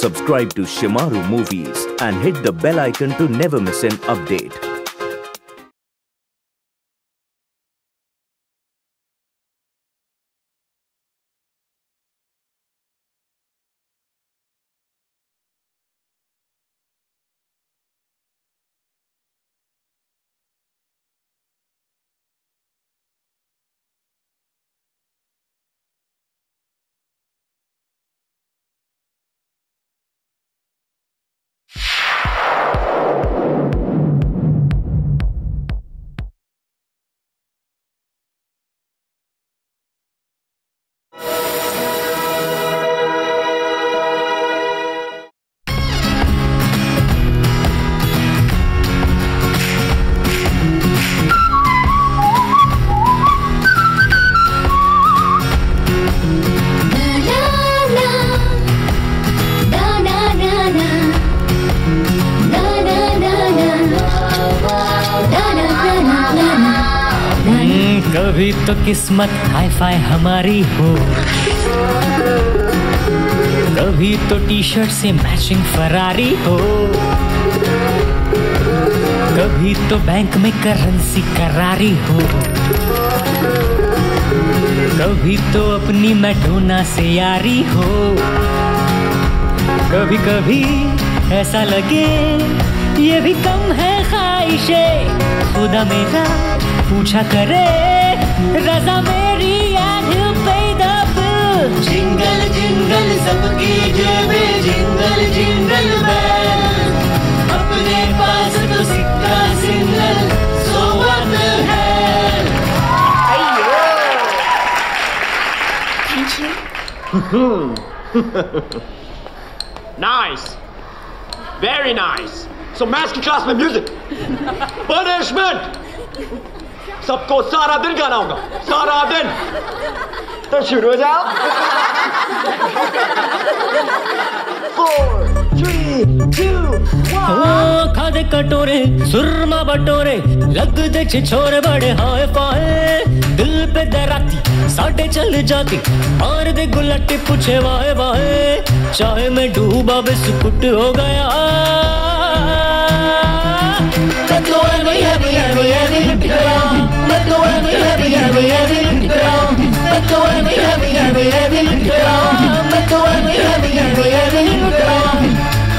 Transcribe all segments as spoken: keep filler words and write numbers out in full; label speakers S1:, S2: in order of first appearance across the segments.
S1: subscribe to Shimaru Movies and hit the bell icon to never miss an update.
S2: कभी तो किस्मत hi fi हमारी हो, कभी तो टी शर्ट से मैचिंग फरारी हो, कभी तो बैंक में करेंसी करारी हो, कभी तो अपनी मैडोना से यारी हो। कभी कभी ऐसा लगे ये भी कम है ख्वाहिशें, खुदा मेरा पूछा करे रज़ा मेरी याद पैदा। जिंगल जिंगल सबकी जेबे जिंगल जिंगल बैल, अपने पास तो सिक्का single so what the hell.
S3: Nice, very nice. So maths की क्लास में म्यूजिक पनिशमेंट, सबको सारा दिन गाना होगा, सारा दिन। तो शुरू हो जाओ। Four, three, two, one.
S2: खादे कटोरे सुरमा बटोरे लग दे छिछोरे बड़े हाय फाय, दिल पे दराती साढ़े चल जाती मार दे गुलट्टी पूछे वाहे वाहे, चाहे मैं डूबा बिस्कुट हो गया। Let go heavy, heavy, heavy, heavy, hit the ground. Let go heavy, heavy, heavy, heavy, hit the ground. Let go heavy, heavy, heavy, heavy, hit the ground. Let go heavy, heavy, heavy, heavy, hit the ground.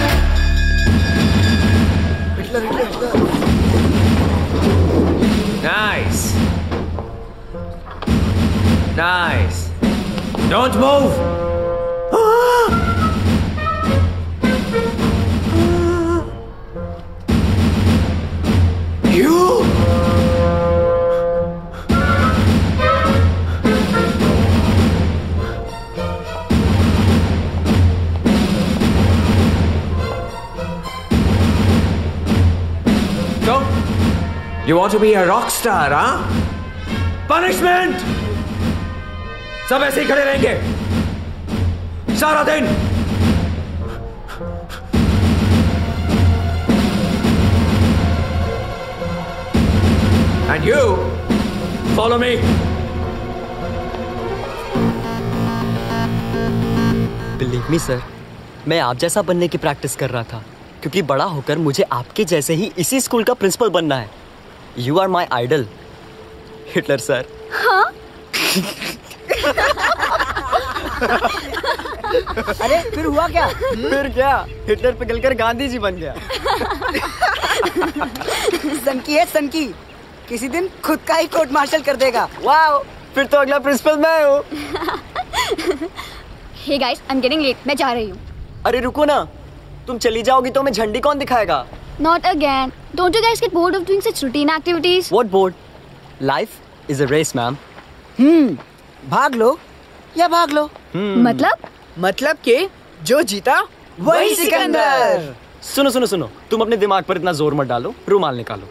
S4: Nice. Nice. Don't move. You? So, you want to be a rock star, huh? Punishment! सब ऐसे ही खड़े रहेंगे सारा दिन। And you, follow me.
S5: Believe me sir, मैं आप जैसा बनने की प्रैक्टिस कर रहा था, क्योंकि बड़ा होकर मुझे आपके जैसे ही इसी स्कूल का प्रिंसिपल बनना है। You are my idol, Hitler sir.
S6: हाँ?
S7: अरे फिर हुआ क्या?
S5: फिर क्या, हिटलर पिघलकर गांधी जी बन गया।
S7: सनकी है सनकी, किसी दिन खुद का ही कोर्ट मार्शल कर देगा।
S5: वाओ, फिर तो अगला प्रिंसिपल मैं हूँ।
S6: Hey guys, I'm getting late. मैं जा रही हूँ।
S5: अरे रुको ना, तुम चली जाओगी तो हमें झंडी कौन दिखाएगा?
S6: Not again. Don't you guys get bored of doing such routine activities?
S5: What bored? Life is a race, ma'am.
S7: हम्म, भाग लो या भाग लो।
S6: मतलब?
S7: मतलब कि जो जीता वही सिकंदर।
S5: सुनो सुनो सुनो, तुम अपने दिमाग पर इतना जोर मत डालो, रुमाल निकालो।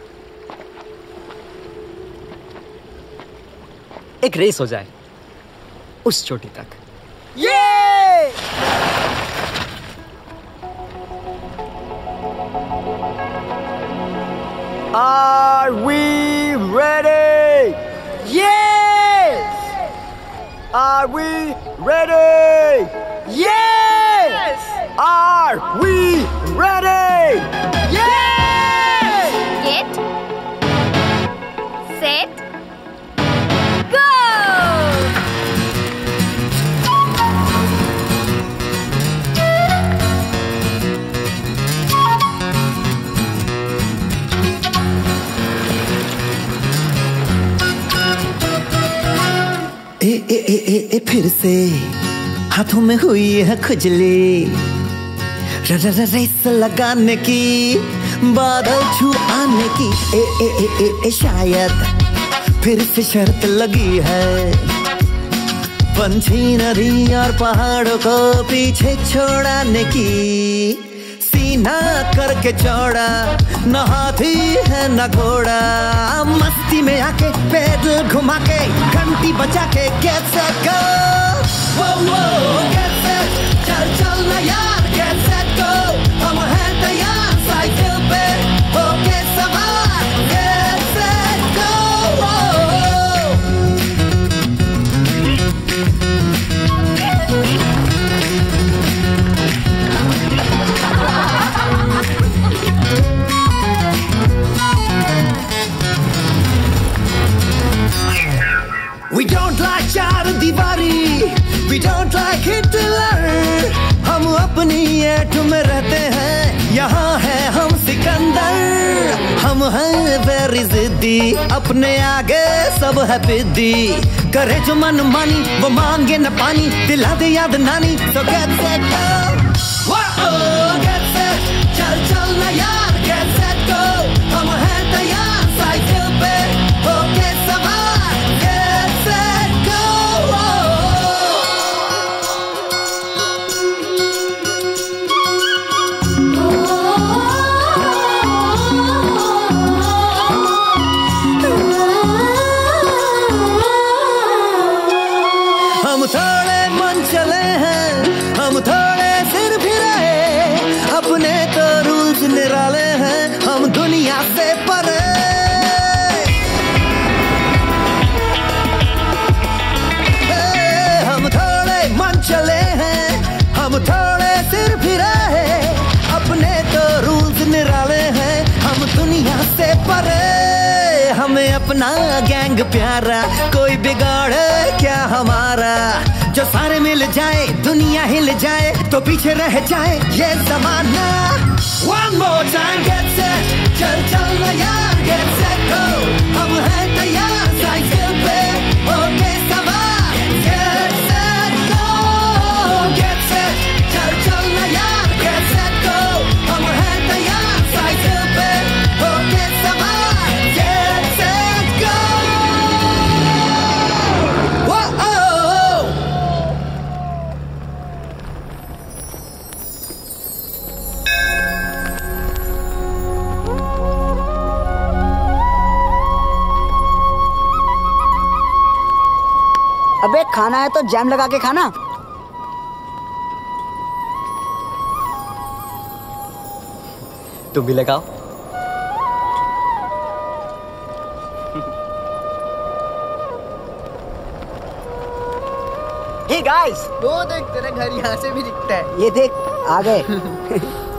S5: एक रेस हो जाए उस चोटी तक।
S7: ये
S5: Are we ready?
S7: Yes!
S5: Are we ready?
S7: Yes!
S5: Are
S8: ए ए फिर से हाथों में हुई है खुजली, र र र रेस लगाने की, बादल छू आने की। ए ए ए ए, ए शायद फिर से शर्त लगी है, पंछी नदी और पहाड़ों को पीछे छोड़ाने की। सीना करके चौड़ा, न हाथी है न घोड़ा, मस्ती में आके पैदल घुमा के, घंटी बजा के कैसे go, वो वो कैसे चल चल ना यार, कैसे go, हम हैं तैयार साइकिल पे होके सवार, कैसे go। We don't like चार दीवारी, we don't like Hitler, हम अपनी ऐठ में रहते हैं, यहाँ है हम सिकंदर। हम हैं वेरी जिद्दी, अपने आगे सब है पिद्दी, करे जो मन मानी वो मांगे न पानी, दिला दे याद नानी। So get set go, wow, get set, चल चल ना यार, get set go, हम हैं तैयार साइकिल पे होके सवार, get set go। हम थोड़े मन चले हैं, हम थोड़े सिर फिरे, अपने तो रूल्स निराले हैं, हम दुनिया से परे। हम थोड़े मन चले हैं, हम थोड़े सिर फिरे, अपने तो रूल्स निराले हैं, हम दुनिया से परे। हमें अपना गैंग प्यारा, कोई बिगाड़े क्या हमारा, जो सारे मिल जाए दुनिया हिल जाए, तो पीछे रह जाए ये जमाना। One more time, get set, चल चल ना यार, get set go, हम हैं तैयार साइकिल पे होके सवार, get set go, get set, चल चल ना यार, get set go, हम हैं तैयार साइकिल पे होके सवार, get set go। Whoa,
S7: अबे खाना है तो जैम लगा के खाना।
S5: तुम भी लगाओ।
S7: हे गाइस,
S9: वो देख तेरा घर यहाँ से भी दिखता है।
S7: ये देख आ गए।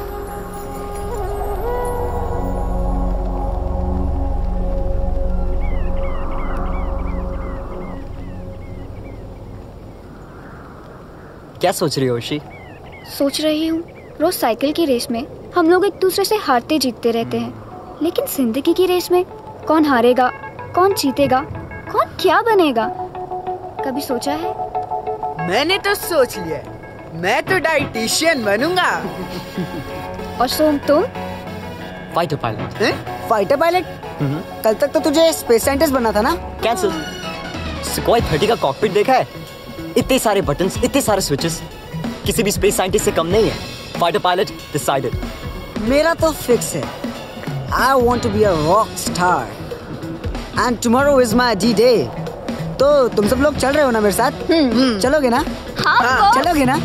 S5: क्या सोच रही हो ओशी?
S6: सोच रही हूँ रोज साइकिल की रेस में हम लोग एक दूसरे से हारते जीतते रहते हैं, लेकिन जिंदगी की रेस में कौन हारेगा, कौन जीतेगा, कौन क्या बनेगा, कभी सोचा है?
S9: मैंने तो सोच लिया, मैं तो डाइटिशियन बनूंगा।
S6: और सोम तुम?
S5: Fighter pilot.
S7: Fighter pilot? कल तक तो तुझे स्पेस साइंटिस्ट बनना था ना?
S5: कैंसिल। सुखोई थर्टी का कॉकपिट देखा है? इतने सारे बटन्स, इतने सारे स्विचेस, किसी भी स्पेस साइंटिस्ट से कम नहीं है। Fighter pilot decided.
S7: मेरा तो फिक्स है। I want to be a rock star and tomorrow is my D day। तो तुम सब लोग चल रहे हो ना मेरे साथ? हम्म चलोगे ना?
S6: हाँ,
S7: हाँ चलोगे ना?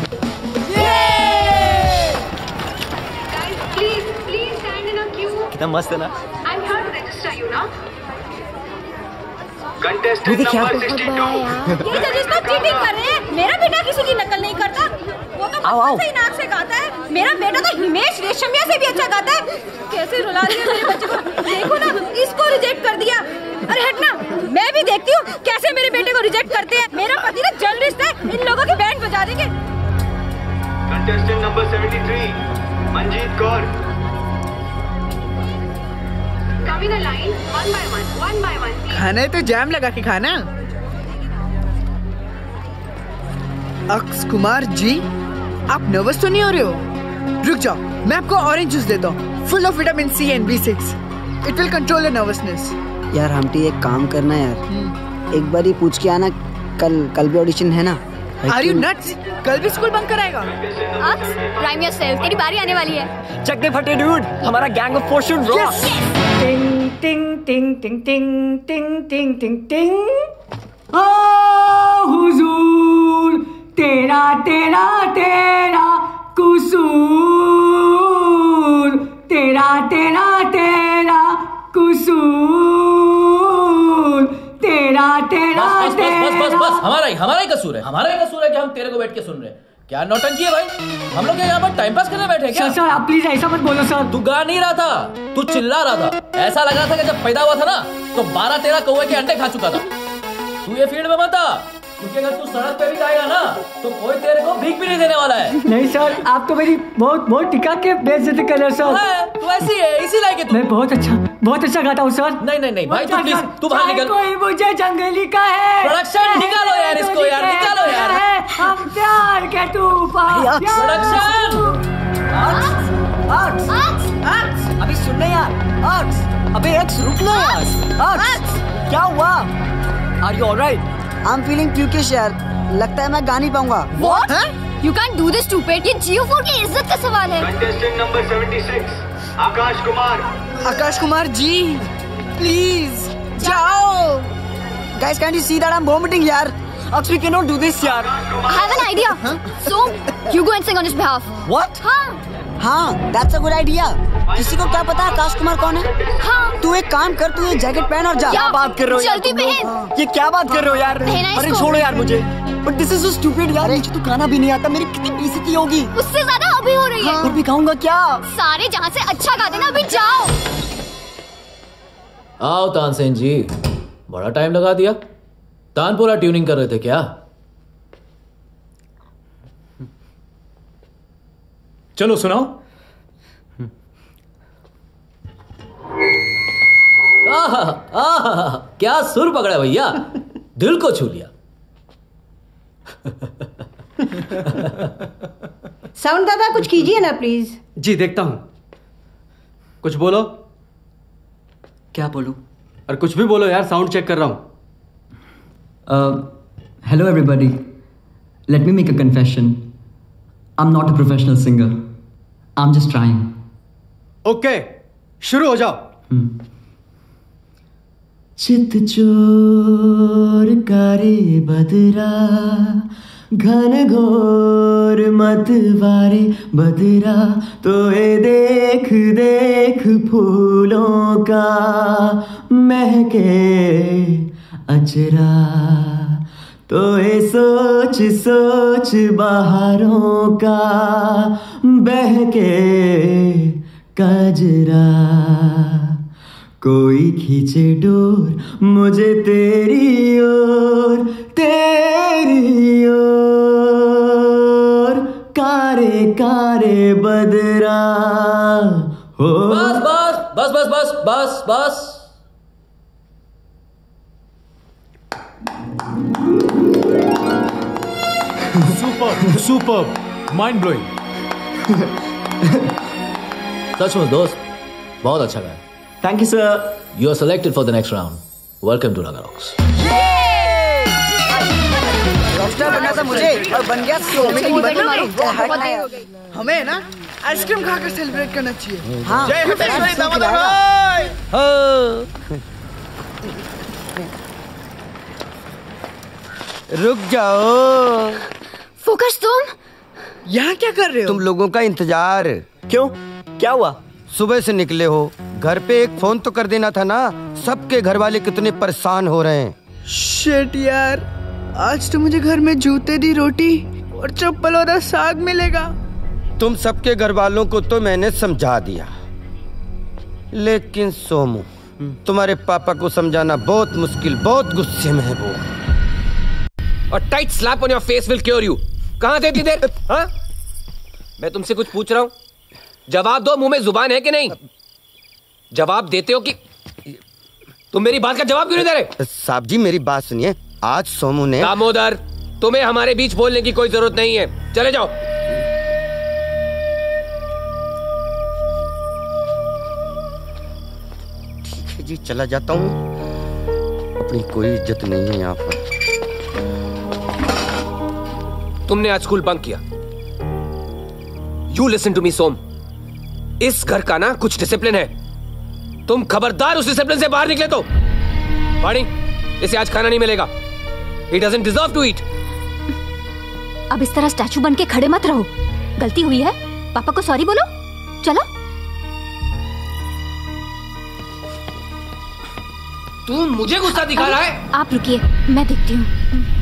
S5: कितना मस्त है ना?
S3: Contestant number sixty-two।
S10: ये जजेस तो चीटिंग कर रहे हैं। मेरा बेटा किसी की नकल नहीं करता, वो तो बचपन से ही नाक से गाता है। मेरा बेटा तो हिमेश रेशमिया से भी अच्छा गाता है। कैसे रुला दिया मेरे बच्चे को, देखो ना, इसको रिजेक्ट कर दिया। अरे हटना, मैं भी देखती हूँ कैसे मेरे बेटे को रिजेक्ट करते हैं। मेरा पति ना जर्नलिस्ट है, इन लोगों की बैंड बजा देंगे।
S3: Contestant number seventy-three, Manjeet Kaur.
S10: Come in a line, one by one, one by one, please।
S9: खाना है तो जैम लगा के खाना। अक्स कुमार जी, आप नर्वस तो नहीं हो रहे हो? रुक जाओ, मैं आपको ऑरेंज जूस देता हूँ, full of vitamin C and B six. It will control the nervousness.
S7: यार हमटी एक काम करना यार, एक बार ही पूछ के आना, कल कल भी ऑडिशन है ना?
S9: Are you nuts? कल भी स्कूल बंक कराएगा?
S6: अक्स, प्राइम योरसेल्फ, तेरी बारी आने वाली है।
S5: चक दे फटे डूड, हमारा गैंग ऑफ फॉर्च्यून रॉक।
S2: टिंग टिंग टिंग टिंग टिंग टिंग टिंग टिंग टिंग। ओ हुजूर, तेरा तेरा तेरा कुसूर, तेरा तेरा तेरा कुसूर, तेरा तेरा
S11: बस बस बस बस बस बस हमारा ही हमारा ही कसूर है, हमारा ही कसूर है कि हम तेरे को बैठ के सुन रहे हैं। क्या नौटंकी है भाई? हम लोग यहाँ पर टाइम पास करने बैठे हैं क्या?
S2: सर सर आप प्लीज ऐसा मत बोलो सर।
S11: तू गा नहीं रहा था, तू चिल्ला रहा था। ऐसा लग रहा था कि जब पैदा हुआ था ना तो बारह तेरह कौवे के अंडे खा चुका था। तू ये फील्ड में मत आ, क्योंकि अगर तू सड़क पे भी जाएगा ना तो कोई तेरे को भीख भी नहीं देने वाला है।
S2: नहीं सर, आप तो मेरी बहुत बहुत टिका के बेइज्जती कर रहे हो सर।
S11: तू ऐसी है, इसी लायक है तू।
S2: मैं बहुत अच्छा बहुत अच्छा गाता हूँ सर।
S11: नहीं नहीं नहीं भाई, तू प्लीज तू बाहर निकल।
S2: कोई मुझे जंगली का है।
S11: प्रोडक्शन निकालो यार इसको, यार निकालो यार।
S2: हम प्यार के तूफान।
S11: प्रोडक्शन।
S5: आर्ट्स आर्ट्स अभी सुनने यार। आर्ट्स अबे एक्स रुकना यार। आर्ट्स क्या हुआ? Are you alright?
S7: I am feeling pukish यार, लगता है मैं गा नहीं पाऊंगा।
S6: What? You can't do this stupid. ये जियो फोर की इज्जत का सवाल है।
S3: Contestant number seventy six, Akash Kumar.
S9: Akash Kumar ji, please जाओ।
S7: Guys, can't you see that I'm vomiting यार?
S5: Aks, we cannot do this यार।
S6: I have an idea. So you go and sing on his behalf.
S5: What?
S6: हाँ
S7: हाँ, that's a good idea. किसी को क्या पता आकाश कुमार कौन है?
S6: हाँ।
S7: तू एक काम कर, तू ये जैकेट पहन और जा।
S5: क्या बात कर रहे हो यार?
S6: जल्दी पहन।
S5: ये क्या बात कर रहे हो यार? अरे छोड़ो यार मुझे। But this is so stupid यार, मुझे तो गाना भी नहीं आता, मेरी कितनी बेइज्जती होगी।
S6: उससे ज्यादा अभी हो रही है।
S5: और भी गाऊंगा क्या?
S6: सारे जहाँ से अच्छा गा देना, अभी जाओ।
S11: आओ तानसेन जी, बड़ा टाइम लगा दिया। तानपुरा ट्यूनिंग कर रहे थे क्या?
S12: चलो सुनाओ।
S11: आहा, आहा, क्या सुर पकड़ा भैया, दिल को छू लिया।
S10: साउंड दादा कुछ कीजिए ना प्लीज।
S12: जी देखता हूं, कुछ बोलो।
S5: क्या बोलूं?
S12: और कुछ भी बोलो यार, साउंड चेक कर रहा हूं।
S13: Hello everybody, let me make a confession. I am not a professional singer, I am just trying.
S12: Okay, शुरू हो जाओ।
S13: चित चोर करे बदरा, घन घोर मतवारे बदरा, तो ये देख देख फूलों का महके अचरा, तो ये सोच सोच बहारों का बहके कजरा, कोई खींचे डोर मुझे तेरी ओर, तेरी ओर, कारे कारे बदरा हो।
S11: बस बस बस बस बस बस बस।
S12: Super super, mind blowing.
S11: सचमुच दोस्त, बहुत अच्छा गाया।
S13: Thank you sir.
S11: You are selected for the next round. Welcome to Raga Rocks.
S7: Rockstar बनना था मुझे और बन गया
S9: हमें ना आइसक्रीम खाकर सेलिब्रेट करना चाहिए।
S7: हाँ,
S9: जय हिंद दामोदर भाई।
S14: रुक जाओ।
S6: फोकस, तुम
S9: यहाँ क्या कर रहे हो?
S14: तुम लोगों का इंतजार।
S5: क्यों, क्या हुआ?
S14: सुबह से निकले हो, घर पे एक फोन तो कर देना था ना। सबके घर वाले कितने परेशान हो रहे हैं।
S9: शिट यार, आज तो मुझे घर में जूते दी रोटी और चप्पल वाला साग मिलेगा।
S14: तुम सबके घर वालों को तो मैंने समझा दिया, लेकिन सोमू तुम्हारे पापा को समझाना बहुत मुश्किल, बहुत गुस्से में है वो।
S4: और tight slap on your face will cure you. कहाँ थे इतनी देर? हाँ, मैं तुमसे कुछ पूछ रहा हूँ, जवाब दो। मुंह में जुबान है कि नहीं? जवाब देते हो कि तुम मेरी बात का जवाब क्यों नहीं दे रहे?
S14: साहब जी मेरी बात सुनिए, आज सोमू ने।
S4: दामोदर, तुम्हें हमारे बीच बोलने की कोई जरूरत नहीं है, चले जाओ।
S14: ठीक है जी, चला जाता हूँ। अपनी कोई इज्जत नहीं है यहाँ पर।
S4: तुमने आज स्कूल बंक किया। You listen to me Som, इस घर का ना कुछ डिसिप्लिन है। तुम खबरदार उस डिसिप्लिन से बाहर निकले तो पानी, इसे आज खाना नहीं मिलेगा। He doesn't deserve to eat.
S6: अब इस तरह स्टैचू बन के खड़े मत रहो। गलती हुई है, पापा को सॉरी बोलो। चलो।
S4: तू मुझे गुस्सा दिखा रहा है?
S6: आप रुकिए, मैं देखती हूँ।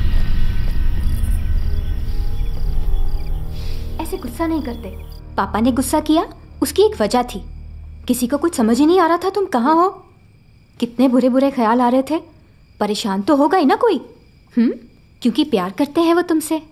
S6: ऐसे गुस्सा नहीं करते। पापा ने गुस्सा किया, उसकी एक वजह थी। किसी को कुछ समझ ही नहीं आ रहा था तुम कहाँ हो। कितने बुरे बुरे ख्याल आ रहे थे। परेशान तो होगा ही ना कोई, हम्म, क्योंकि प्यार करते हैं वो तुमसे।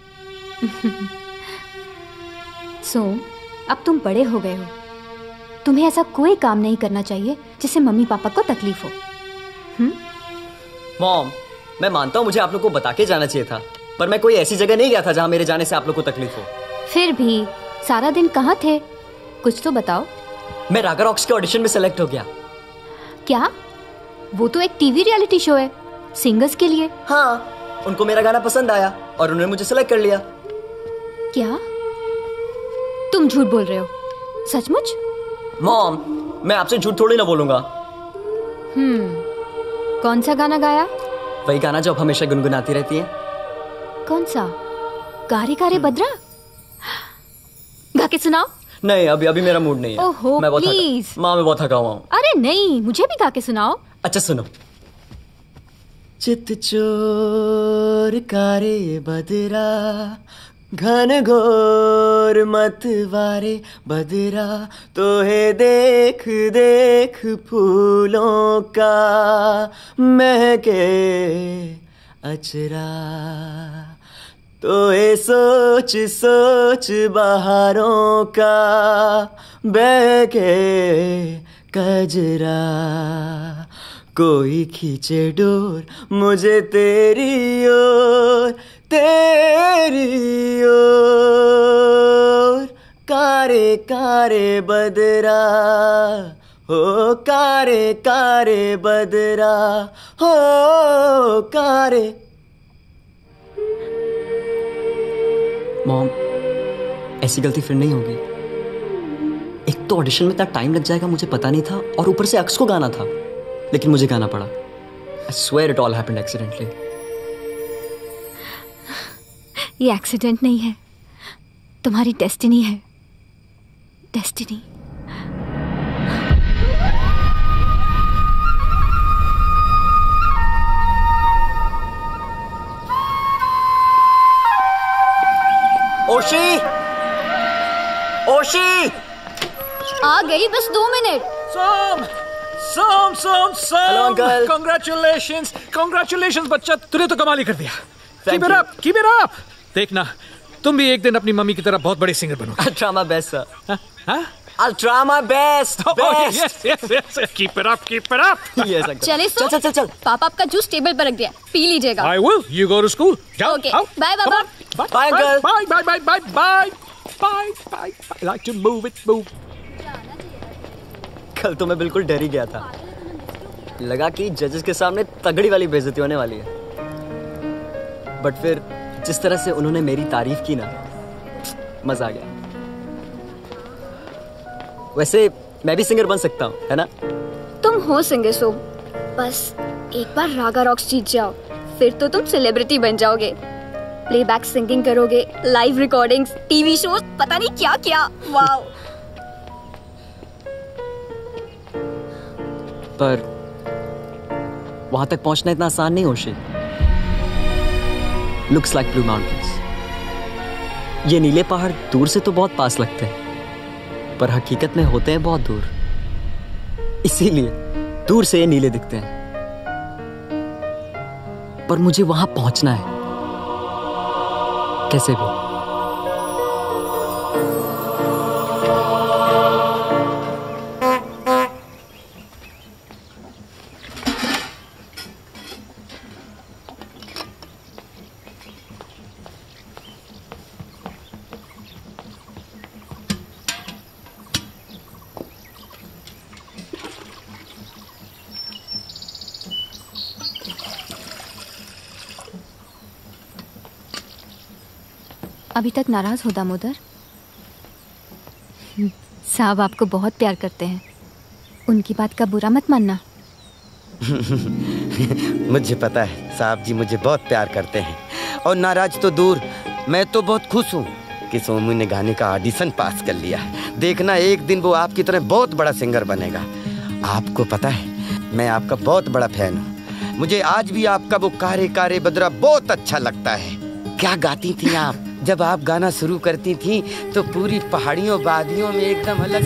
S6: सो अब तुम बड़े हो गए हो, तुम्हें ऐसा कोई काम नहीं करना चाहिए जिससे मम्मी पापा को तकलीफ हो। हम्म?
S5: मॉम, मैं मानता हूँ मुझे आप लोग को बता के जाना चाहिए था, पर मैं कोई ऐसी जगह नहीं गया था जहाँ मेरे जाने से आप लोग को तकलीफ हो।
S6: फिर भी सारा दिन कहाँ थे, कुछ तो बताओ।
S5: मैं रागा रॉक्स के ऑडिशन में सेलेक्ट हो गया।
S6: क्या? वो तो एक टीवी रियलिटी शो है सिंगर्स के लिए।
S5: हाँ, उनको मेरा गाना पसंद आया और उन्होंने मुझे सेलेक्ट कर लिया।
S6: क्या तुम झूठ बोल रहे हो? सचमुच?
S5: मॉम, मैं आपसे झूठ थोड़ी ना बोलूंगा।
S6: हम्म, कौन सा गाना गाया?
S5: वही गाना जो आप हमेशा गुनगुनाती रहती हैं।
S6: कौन सा? गारे गारे बदरा? गा के सुनाओ।
S5: नहीं, अभी अभी मेरा मूड नहीं है।
S6: ओहो,
S5: मैं बहुत
S6: प्लीज।
S5: थका, माँ मैं बहुत थका हुआ हूँ।
S6: अरे नहीं, मुझे भी गा के सुनाओ।
S5: अच्छा सुनो। चित चोर कारे बदरा, घन घोर मतवारे बदरा, तोहे देख देख फूलों का महके अचरा, तोहे सोच सोच बहारों का बहके कजरा, कोई खींचे डोर मुझे तेरी ओर, तेरी ओर, कारे कारे बदरा, हो कारे कारे बदरा, हो कारे। मॉम, ऐसी गलती फिर नहीं होगी। एक तो ऑडिशन में इतना टाइम लग जाएगा मुझे पता नहीं था, और ऊपर से अक्स को गाना था, लेकिन मुझे गाना पड़ा। I swear it all happened accidentally.
S6: ये एक्सीडेंट नहीं है, तुम्हारी डेस्टिनी है। डेस्टिनी।
S5: ओशी, ओशी,
S6: आ गई, बस दो minute.
S15: Som, Som, Som, Som.
S5: Hello, uncle.
S15: Congratulations, congratulations बच्चा, तूने तो कमाल ही कर दिया। Keep it up, keep it up। देखना, तुम भी एक दिन अपनी मम्मी की तरह बहुत बड़े सिंगर बनोगे।
S5: I'll try my best, sir.
S15: हाँ? हाँ?
S5: I'll try my best.
S15: Oh,
S5: best.
S15: yes, yes, yes, yes. Keep it up, keep it up.
S5: Yes, uncle.
S6: चले सो।
S5: चल, चल, चल, चल।
S6: पापा आपका जूस टेबल पर रख दिया, पी लीजिएगा।
S15: I will. You go to school. जाओ,
S6: Okay.
S15: आओ।
S6: Bye, Baba.
S15: Bye,
S5: Bye, uncle.
S15: Bye, bye, bye, bye, bye, bye, bye. I like to move it, move.
S5: कल तो मैं बिल्कुल डर ही गया था, लगा कि जजेस के सामने तगड़ी वाली बेइज्जती होने वाली है, बट फिर जिस तरह से उन्होंने मेरी तारीफ की ना, मजा आ गया। वैसे मैं भी सिंगर बन सकता हूँ, है ना?
S6: तुम हो सिंगर सो, बस एक बार रागा रॉक्स जीत जाओ, फिर तो तुम सेलिब्रिटी बन जाओगे। प्लेबैक सिंगिंग करोगे, लाइव रिकॉर्डिंग्स, टीवी शोज, पता नहीं क्या क्या। वाओ।
S5: पर वहां तक पहुंचना इतना आसान नहीं, Oshi. Looks like blue mountains. ये नीले पहाड़ दूर से तो बहुत पास लगते हैं, पर हकीकत में होते हैं बहुत दूर। इसीलिए दूर से ये नीले दिखते हैं, पर मुझे वहां पहुंचना है कैसे भी।
S6: अभी तक नाराज हो दामोदर? साहब आपको बहुत प्यार करते हैं, उनकी बात का बुरा मत मानना।
S14: मुझे पता है साहब जी मुझे बहुत प्यार करते हैं, और नाराज तो दूर, मैं तो बहुत खुश हूँ कि सोमू ने गाने का ऑडिशन पास कर लिया। देखना एक दिन वो आपकी तरह बहुत बड़ा सिंगर बनेगा। आपको पता है मैं आपका बहुत बड़ा फैन हूँ। मुझे आज भी आपका वो कारे कारे बदरा बहुत अच्छा लगता है। क्या गाती थी आप? जब आप गाना शुरू करती थी तो पूरी पहाड़ियों वादियों में एकदम अलग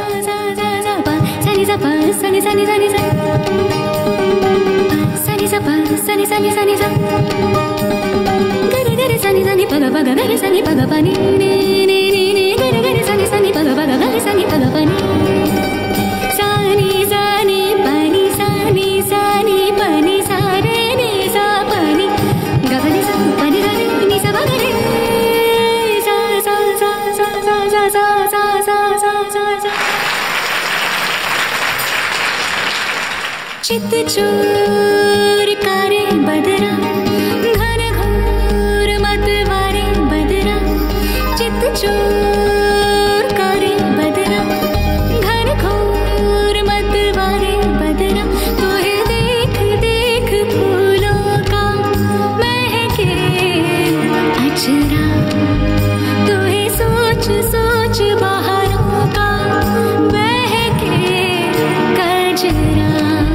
S16: चित चोर कारे बदरा घन घोर मतवारे बदरा चित चोर कारे बदरा घन घोर मतवारे बदरा तोहे देख देख फूलों का महके अचरा तोहे सोच सोच बहारों का महके कजरा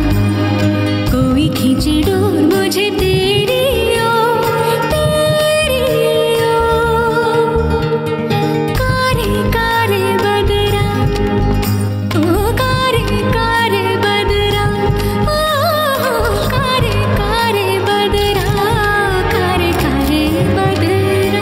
S16: खींचे डोर मुझे तेरी ओर तेरी ओर कारे कारे बदरा ओ कारे कारे बदरा ओ कारे कारे बदरा कारे कारे बदरा।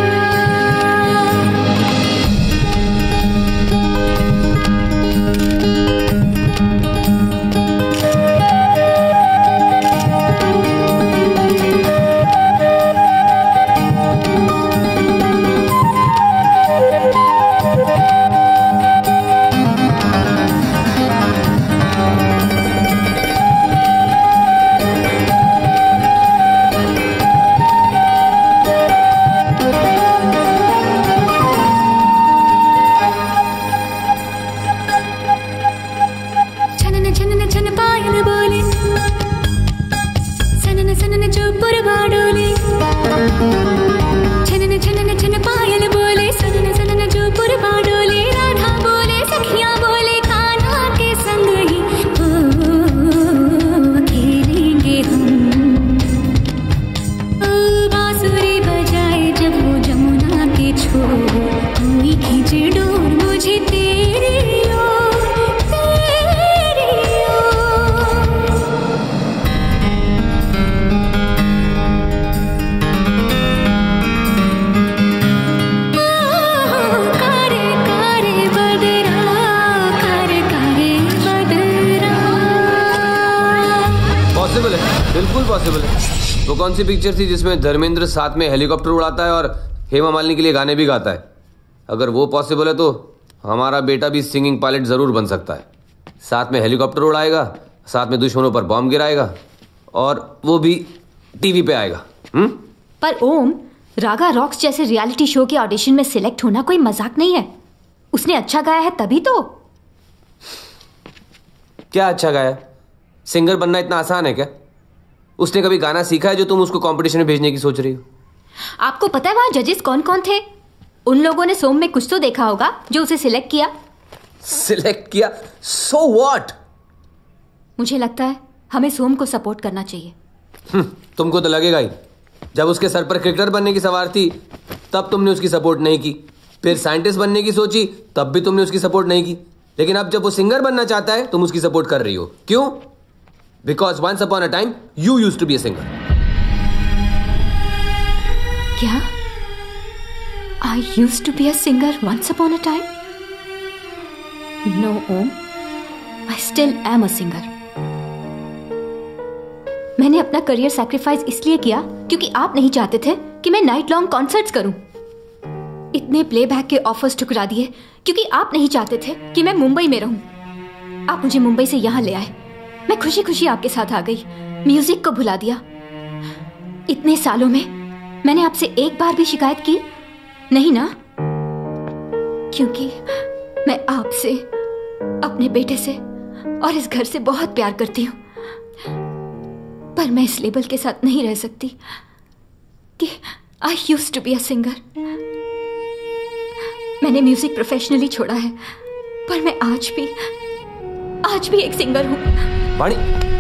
S4: वो कौन सी पिक्चर थी जिसमें धर्मेंद्र साथ में हेलीकॉप्टर उड़ाता है और हेमा मालिनी के लिए गाने भी गाता है? अगर वो पॉसिबल है तो हमारा बेटा भी सिंगिंग पायलट जरूर बन सकता है। साथ में हेलीकॉप्टर उड़ाएगा, साथ में दुश्मनों पर बॉम्ब गिराएगा, और वो भी टीवी पे आएगा। हुँ?
S17: पर ओम, रागा रॉक्स जैसे रियलिटी शो के ऑडिशन में सिलेक्ट होना कोई मजाक नहीं है। उसने अच्छा गाया है तभी तो।
S4: क्या अच्छा गाया? सिंगर बनना इतना आसान है क्या? उसने कभी गाना सीखा है जो तुम उसको कंपटीशन में भेजने की सोच रही हो?
S17: आपको पता है वहां जजेस कौन कौन थे? उन लोगों ने सोम में कुछ तो देखा होगा जो उसे सिलेक्ट किया।
S4: सिलेक्ट किया? So what?
S17: मुझे लगता है हमें सोम को सपोर्ट करना चाहिए।
S4: तुमको तो लगेगा ही। जब उसके सर पर क्रिकेटर बनने की सवार थी तब तुमने उसकी सपोर्ट नहीं की, फिर साइंटिस्ट बनने की सोची तब भी तुमने उसकी सपोर्ट नहीं की, लेकिन अब जब वो सिंगर बनना चाहता है तुम उसकी सपोर्ट कर रही हो। क्यों? Because once upon a time you used to be a singer.
S17: क्या? I used to be a singer once upon a time? No, Om. I still am a singer. मैंने अपना करियर सैक्रिफाइस इसलिए किया क्योंकि आप नहीं चाहते थे कि मैं नाइट लॉन्ग कॉन्सर्ट्स करूं। इतने प्लेबैक के ऑफर्स ठुकरा दिए क्योंकि आप नहीं चाहते थे कि मैं मुंबई में रहूं। आप मुझे मुंबई से यहां ले आए, मैं खुशी खुशी आपके साथ आ गई, म्यूजिक को भुला दिया। इतने सालों में मैंने आपसे एक बार भी शिकायत की? नहीं ना, क्योंकि मैं आपसे, अपने बेटे से और इस घर से बहुत प्यार करती हूँ। पर मैं इस लेबल के साथ नहीं रह सकती कि I used to be a singer. मैंने म्यूजिक प्रोफेशनली छोड़ा है, पर मैं आज भी आज भी एक सिंगर हूँ।
S4: वाणी,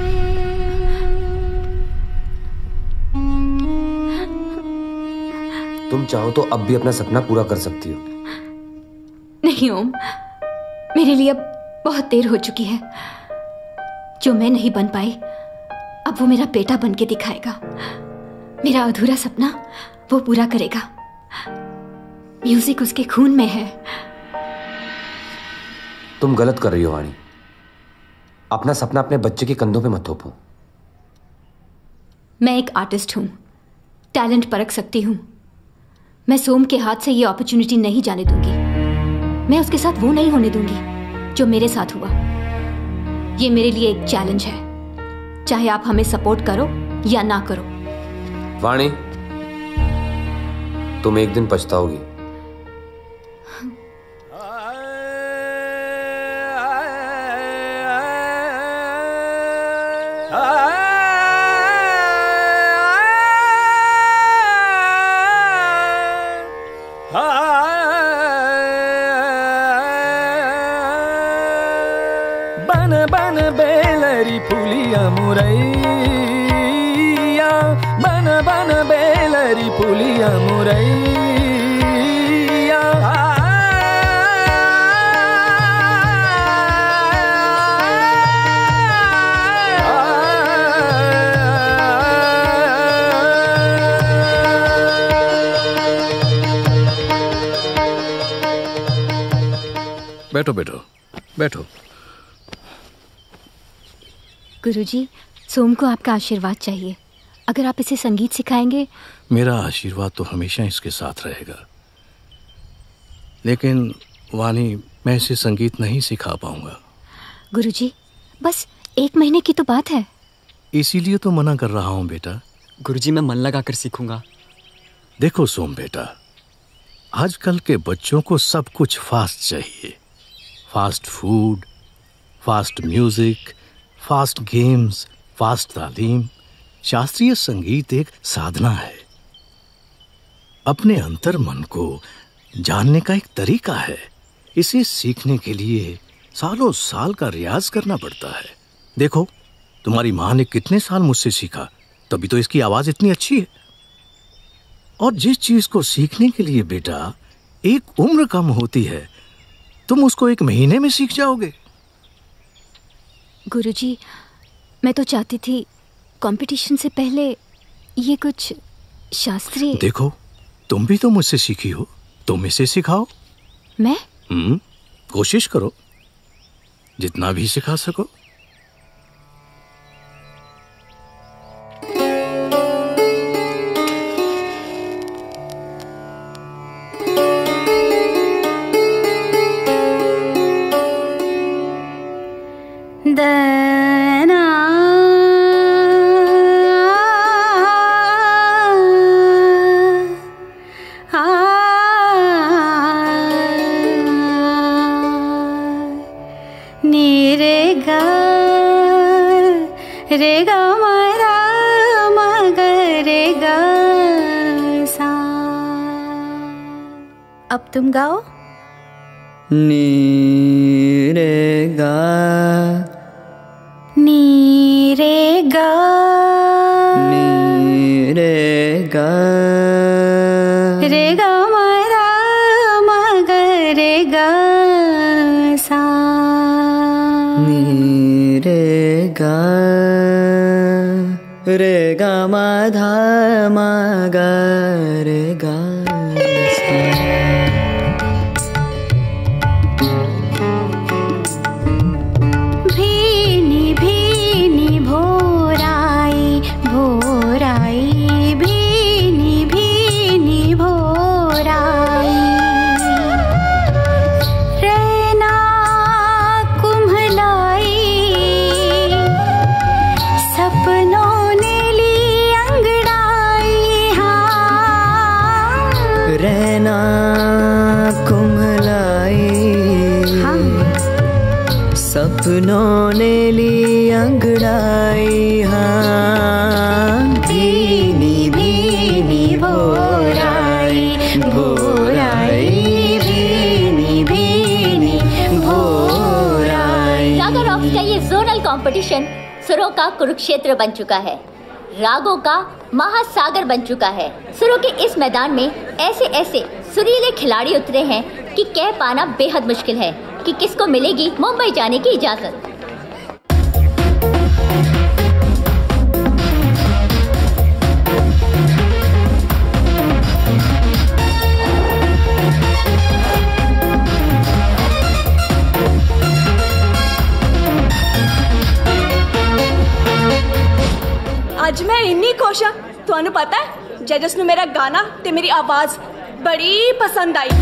S4: तुम चाहो तो अब भी अपना सपना पूरा कर सकती हो।
S17: नहीं ओम, मेरे लिए अब बहुत देर हो चुकी है। जो मैं नहीं बन पाई, अब वो मेरा बेटा बन के दिखाएगा। मेरा अधूरा सपना वो पूरा करेगा। म्यूजिक उसके खून में है।
S4: तुम गलत कर रही हो वाणी। अपना सपना अपने बच्चे के कंधों पे मत थोपो।
S17: मैं एक आर्टिस्ट हूं, टैलेंट परख सकती हूं। मैं सोम के हाथ से ये अपॉर्चुनिटी नहीं जाने दूंगी। मैं उसके साथ वो नहीं होने दूंगी जो मेरे साथ हुआ। ये मेरे लिए एक चैलेंज है, चाहे आप हमें सपोर्ट करो या ना करो।
S4: वाणी, तुम एक दिन पछताओगी।
S8: बन बन बेलरी पुलिया मुरैया, बन बन बेलरी पुलिया मुरैया।
S15: बैठो बैठो बैठो।
S17: गुरुजी, सोम को आपका आशीर्वाद चाहिए। अगर आप इसे संगीत सिखाएंगे।
S15: मेरा आशीर्वाद तो हमेशा इसके साथ रहेगा, लेकिन वानी, मैं इसे संगीत नहीं सिखा पाऊंगा।
S17: गुरुजी, बस एक महीने की तो बात है।
S15: इसीलिए तो मना कर रहा हूं बेटा।
S5: गुरुजी, मैं मन लगाकर सीखूंगा।
S15: देखो सोम बेटा, आजकल के बच्चों को सब कुछ फास्ट चाहिए। Fast food, fast music, fast games, fast तालीम। शास्त्रीय संगीत एक साधना है, अपने अंतर मन को जानने का एक तरीका है। इसे सीखने के लिए सालों साल का रियाज करना पड़ता है। देखो, तुम्हारी माँ ने कितने साल मुझसे सीखा, तभी तो इसकी आवाज इतनी अच्छी है। और जिस चीज को सीखने के लिए बेटा एक उम्र कम होती है, तुम उसको एक महीने में सीख जाओगे।
S17: गुरुजी, मैं तो चाहती थी कंपटीशन से पहले ये कुछ शास्त्रीय।
S15: देखो, तुम भी तो मुझसे सीखी हो, तुम इसे सिखाओ।
S17: मैं?
S15: हम्म, कोशिश करो, जितना भी सिखा सको।
S16: दना आ नीरे गा रे गा मरा मगरे गा सा। अब तुम गाओ।
S13: नी रे गा
S16: नी रे गा
S13: नी रे गा
S16: रे गा मरा मगरे गा सा।
S13: नी रे गा रे गा मा धा मा गा रे गा सा।
S16: सपनों ने ली अंगड़ाई, हाँ
S8: सपनों ने ली अंगड़ाई, हाँ भीनी भीनी भोराई, भोराई भीनी भीनी भोराई।
S18: रागा रॉक्स का ये जोनल कंपटीशन सुरों का कुरुक्षेत्र बन चुका है, रागों का महासागर बन चुका है। सुरों के इस मैदान में ऐसे ऐसे सुरीले खिलाड़ी उतरे हैं कि कह पाना बेहद मुश्किल है कि किसको मिलेगी मुंबई जाने की इजाजत।
S10: ਅੱਜ मैं इन्नी खुश हाँ, ਤੁਹਾਨੂੰ पता है जजेस ਨੂੰ मेरा गाना ते मेरी आवाज बड़ी पसंद आई।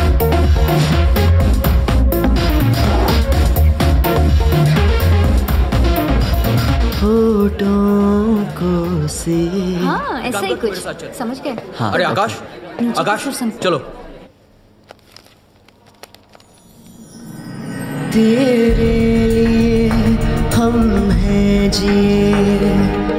S8: होठों को से
S17: हाँ ऐसा ही कुछ समझ गए।
S4: हाँ, अरे आकाश आकाश चलो।
S8: तेरे लिए हम हैं जिए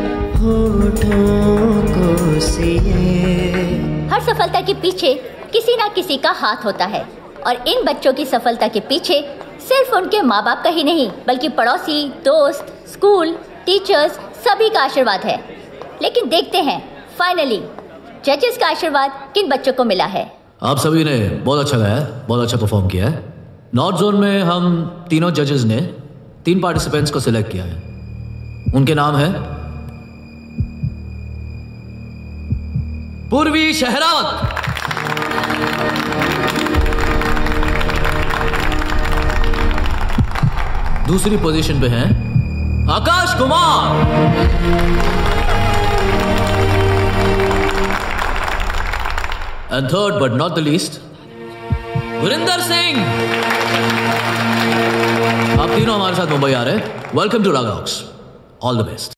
S8: होठों को सिए।
S18: हर सफलता के पीछे किसी ना किसी का हाथ होता है और इन बच्चों की सफलता के पीछे सिर्फ उनके माँ बाप का ही नहीं बल्कि पड़ोसी, दोस्त, स्कूल, टीचर्स सभी का आशीर्वाद है। लेकिन देखते हैं फाइनली जजेस का आशीर्वाद किन बच्चों को मिला है।
S11: आप सभी ने बहुत अच्छा गाया, बहुत अच्छा परफॉर्म किया है। नॉर्थ जोन में हम तीनों जजेस ने तीन पार्टिसिपेंट्स को सिलेक्ट किया है। उनके नाम है पूर्वी शहरावत, दूसरी पोजीशन पे हैं Akash Kumar, and third but not the least Virendra Singh. आप तीनों हमारे साथ मुंबई आ रहे हैं। Welcome to Raga rocks, all the best.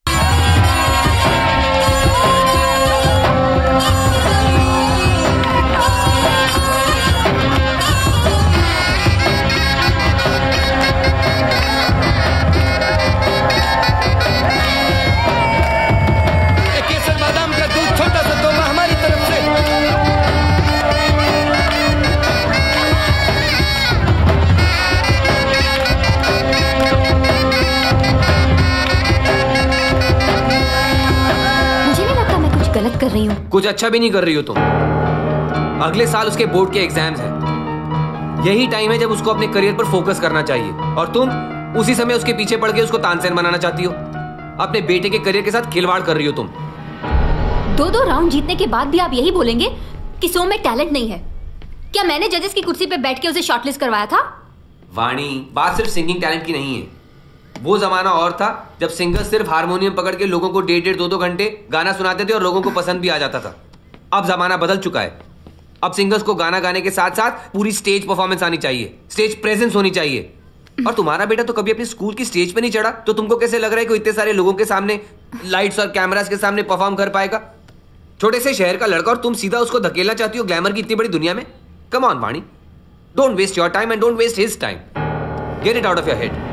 S17: कर रही हूँ।
S4: कुछ अच्छा भी नहीं कर रही हो तुम। अगले साल उसके बोर्ड के एग्जाम्स हैं। यही टाइम है जब उसको अपने करियर पर फोकस करना चाहिए और तुम उसी समय उसके पीछे पड़ के उसको तानसेन बनाना चाहती हो। अपने बेटे के करियर के साथ खिलवाड़ कर रही हो तुम।
S17: दो दो राउंड जीतने के बाद भी आप यही बोलेंगे कि सोम में टैलेंट नहीं है। क्या मैंने जजेस की कुर्सी पे बैठ के उसे शॉर्टलिस्ट करवाया था?
S4: वाणी, बात सिर्फ सिंगिंग टैलेंट की नहीं है। वो जमाना और था जब सिंगर सिर्फ हारमोनियम पकड़ के लोगों को डेढ़ डेढ़ दो दो घंटे गाना सुनाते थे और लोगों को पसंद भी आ जाता था। अब जमाना बदल चुका है। अब सिंगर्स को गाना गाने के साथ साथ पूरी स्टेज परफॉर्मेंस आनी चाहिए, स्टेज प्रेजेंस होनी चाहिए। और तुम्हारा बेटा तो कभी अपनी स्कूल की स्टेज पे नहीं चढ़ा, तो तुमको कैसे लग रहा है कि इतने सारे लोगों के सामने, लाइट्स और कैमरास के सामने परफॉर्म कर पाएगा? छोटे से शहर का लड़का और तुम सीधा उसको धकेलना चाहती हो ग्लैमर की इतनी बड़ी दुनिया में? Come on Vani, don't waste your time and don't waste his time. Get it out of your head.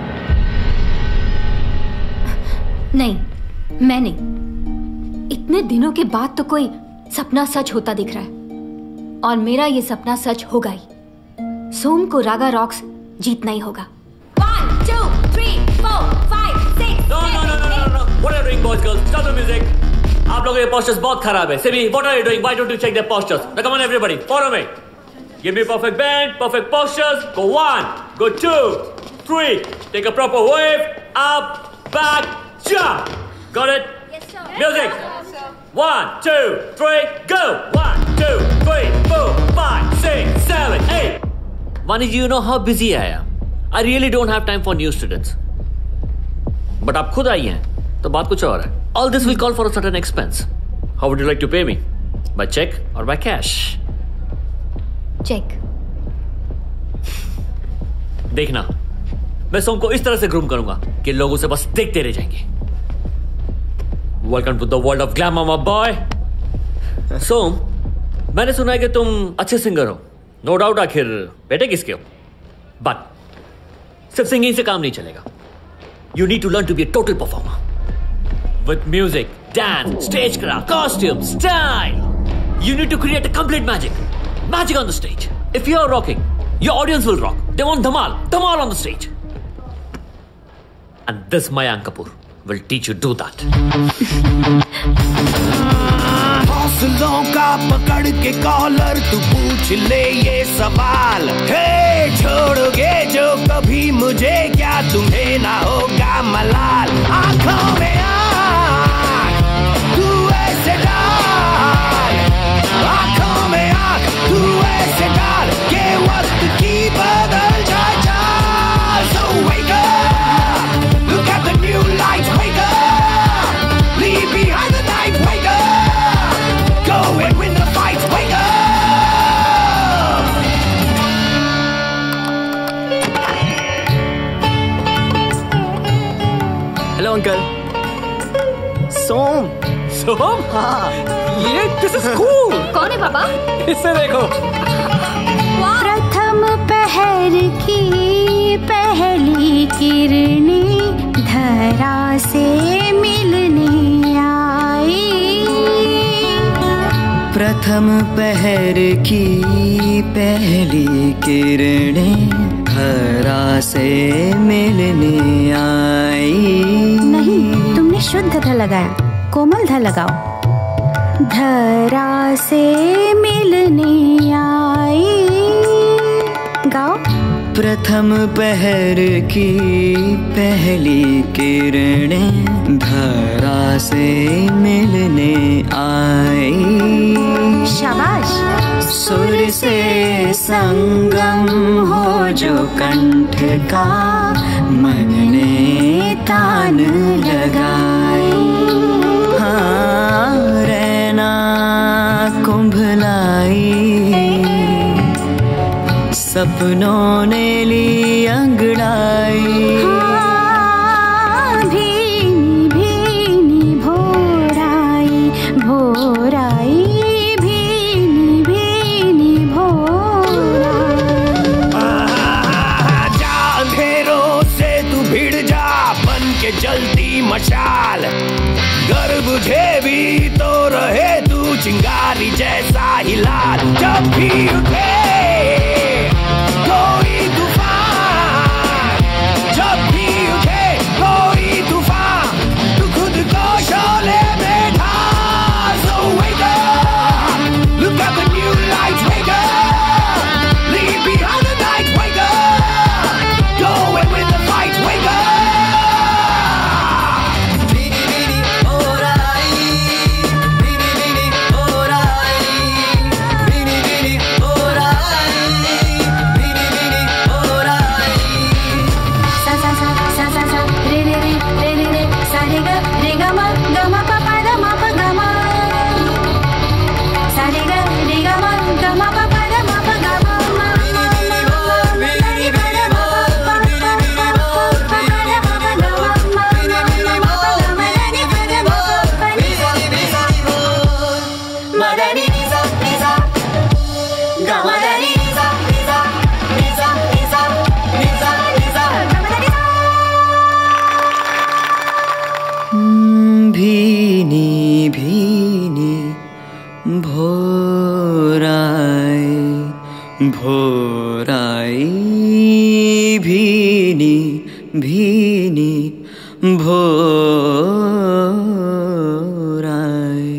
S17: नहीं, मैं नहीं। इतने दिनों के बाद तो कोई सपना सच होता दिख रहा है और मेरा ये सपना सच होगा ही। सोम को रागा रॉक्स जीतना ही होगा।
S18: One, two, three, four, five, six,
S11: No, no, no, no, no, no. What are you doing, boys, girls? Stop the music. आप लोगों के postures बहुत खराब है। Simi, what are you doing? Why don't you check their postures? Now come on, everybody, follow me. Give me perfect bend, perfect postures. Go one, go two, three. Take a proper wave, up, back, jump. Got it?
S18: Yes, sir.
S11: Music. One, two, three, go. One, two, three, four, five, six, seven, eight. Vani, you know how busy I am. I really don't have time for new students. But आप खुद आई हैं, तो बात कुछ और है. All this will call for a certain expense. How would you like to pay me? By check or by cash?
S17: Check.
S11: देखना, मैं सोम को इस तरह से ग्रूम करूंगा कि लोग उसे बस देखते रह जाएंगे. Welcome to the world of glamour, my boy. सोम, मैंने सुना है कि तुम अच्छे सिंगर हो. No doubt. आखिर बेटे किसके हो? बट सिर्फ सिंगिंग से काम नहीं चलेगा. You need to learn to be a total performer. With music, dance, stagecraft, costume, style. You need to create a complete magic. Magic on the stage. If you are rocking, your audience will rock. They want dhamal, dhamal on the stage. And this Mayank Kapoor will teach you to do that.
S8: हौसलों का पकड़ के collar तू पूछ ले ये सवाल। हे छोड़ोगे जो कभी मुझे, क्या तुम्हें ना होगा मलाल। आंखों में आंख तू ऐसे डाल, आंखों में आंख तू ऐसे डाल के वक्त की बदल जाए चाल। So wake up, look at the new lights, wake up, leave behind the night, wake up, go and win the fight, wake up.
S5: Hello uncle. Som.
S4: Som? हाँ। ये दिस इज कूल।
S10: कौन है पापा?
S4: इससे देखो।
S16: प्रथम पहर की पहली किरणें धरा से मिलने आई।
S13: प्रथम पहर की पहली किरणें धरा से मिलने आई।
S16: नहीं, तुमने शुद्ध ध लगाया, कोमल ध लगाओ। धरा से मिलने आई। गाओ।
S13: प्रथम पहर की पहली किरणें धरा से मिलने आई।
S16: शाबाश।
S13: सुर से संगम हो जो कंठ का, मन ने तान लगाई। हाँ, रैना कुंभलाई, सपनों ने ली अंगड़ाई।
S16: हाँ, भीनी भीनी भोराई, भोराई, भीनी भीनी भोराई।
S8: जा अंधेरों से तू भिड़ जा, बन के जलती मशाल। गर बुझे भी तो रहे तू चिंगारी जैसा ही लाल। जब भी उठे कोई तूफान, जब भी उठे कोई तूफान, तू खुद को शोले में ढाल। So wake up, look at the new lights, wake up, leave behind the night, wake up, go and win the fight, wake up.
S13: भीनी भीनी भोराई, भोराई, भीनी भीनी भोराई।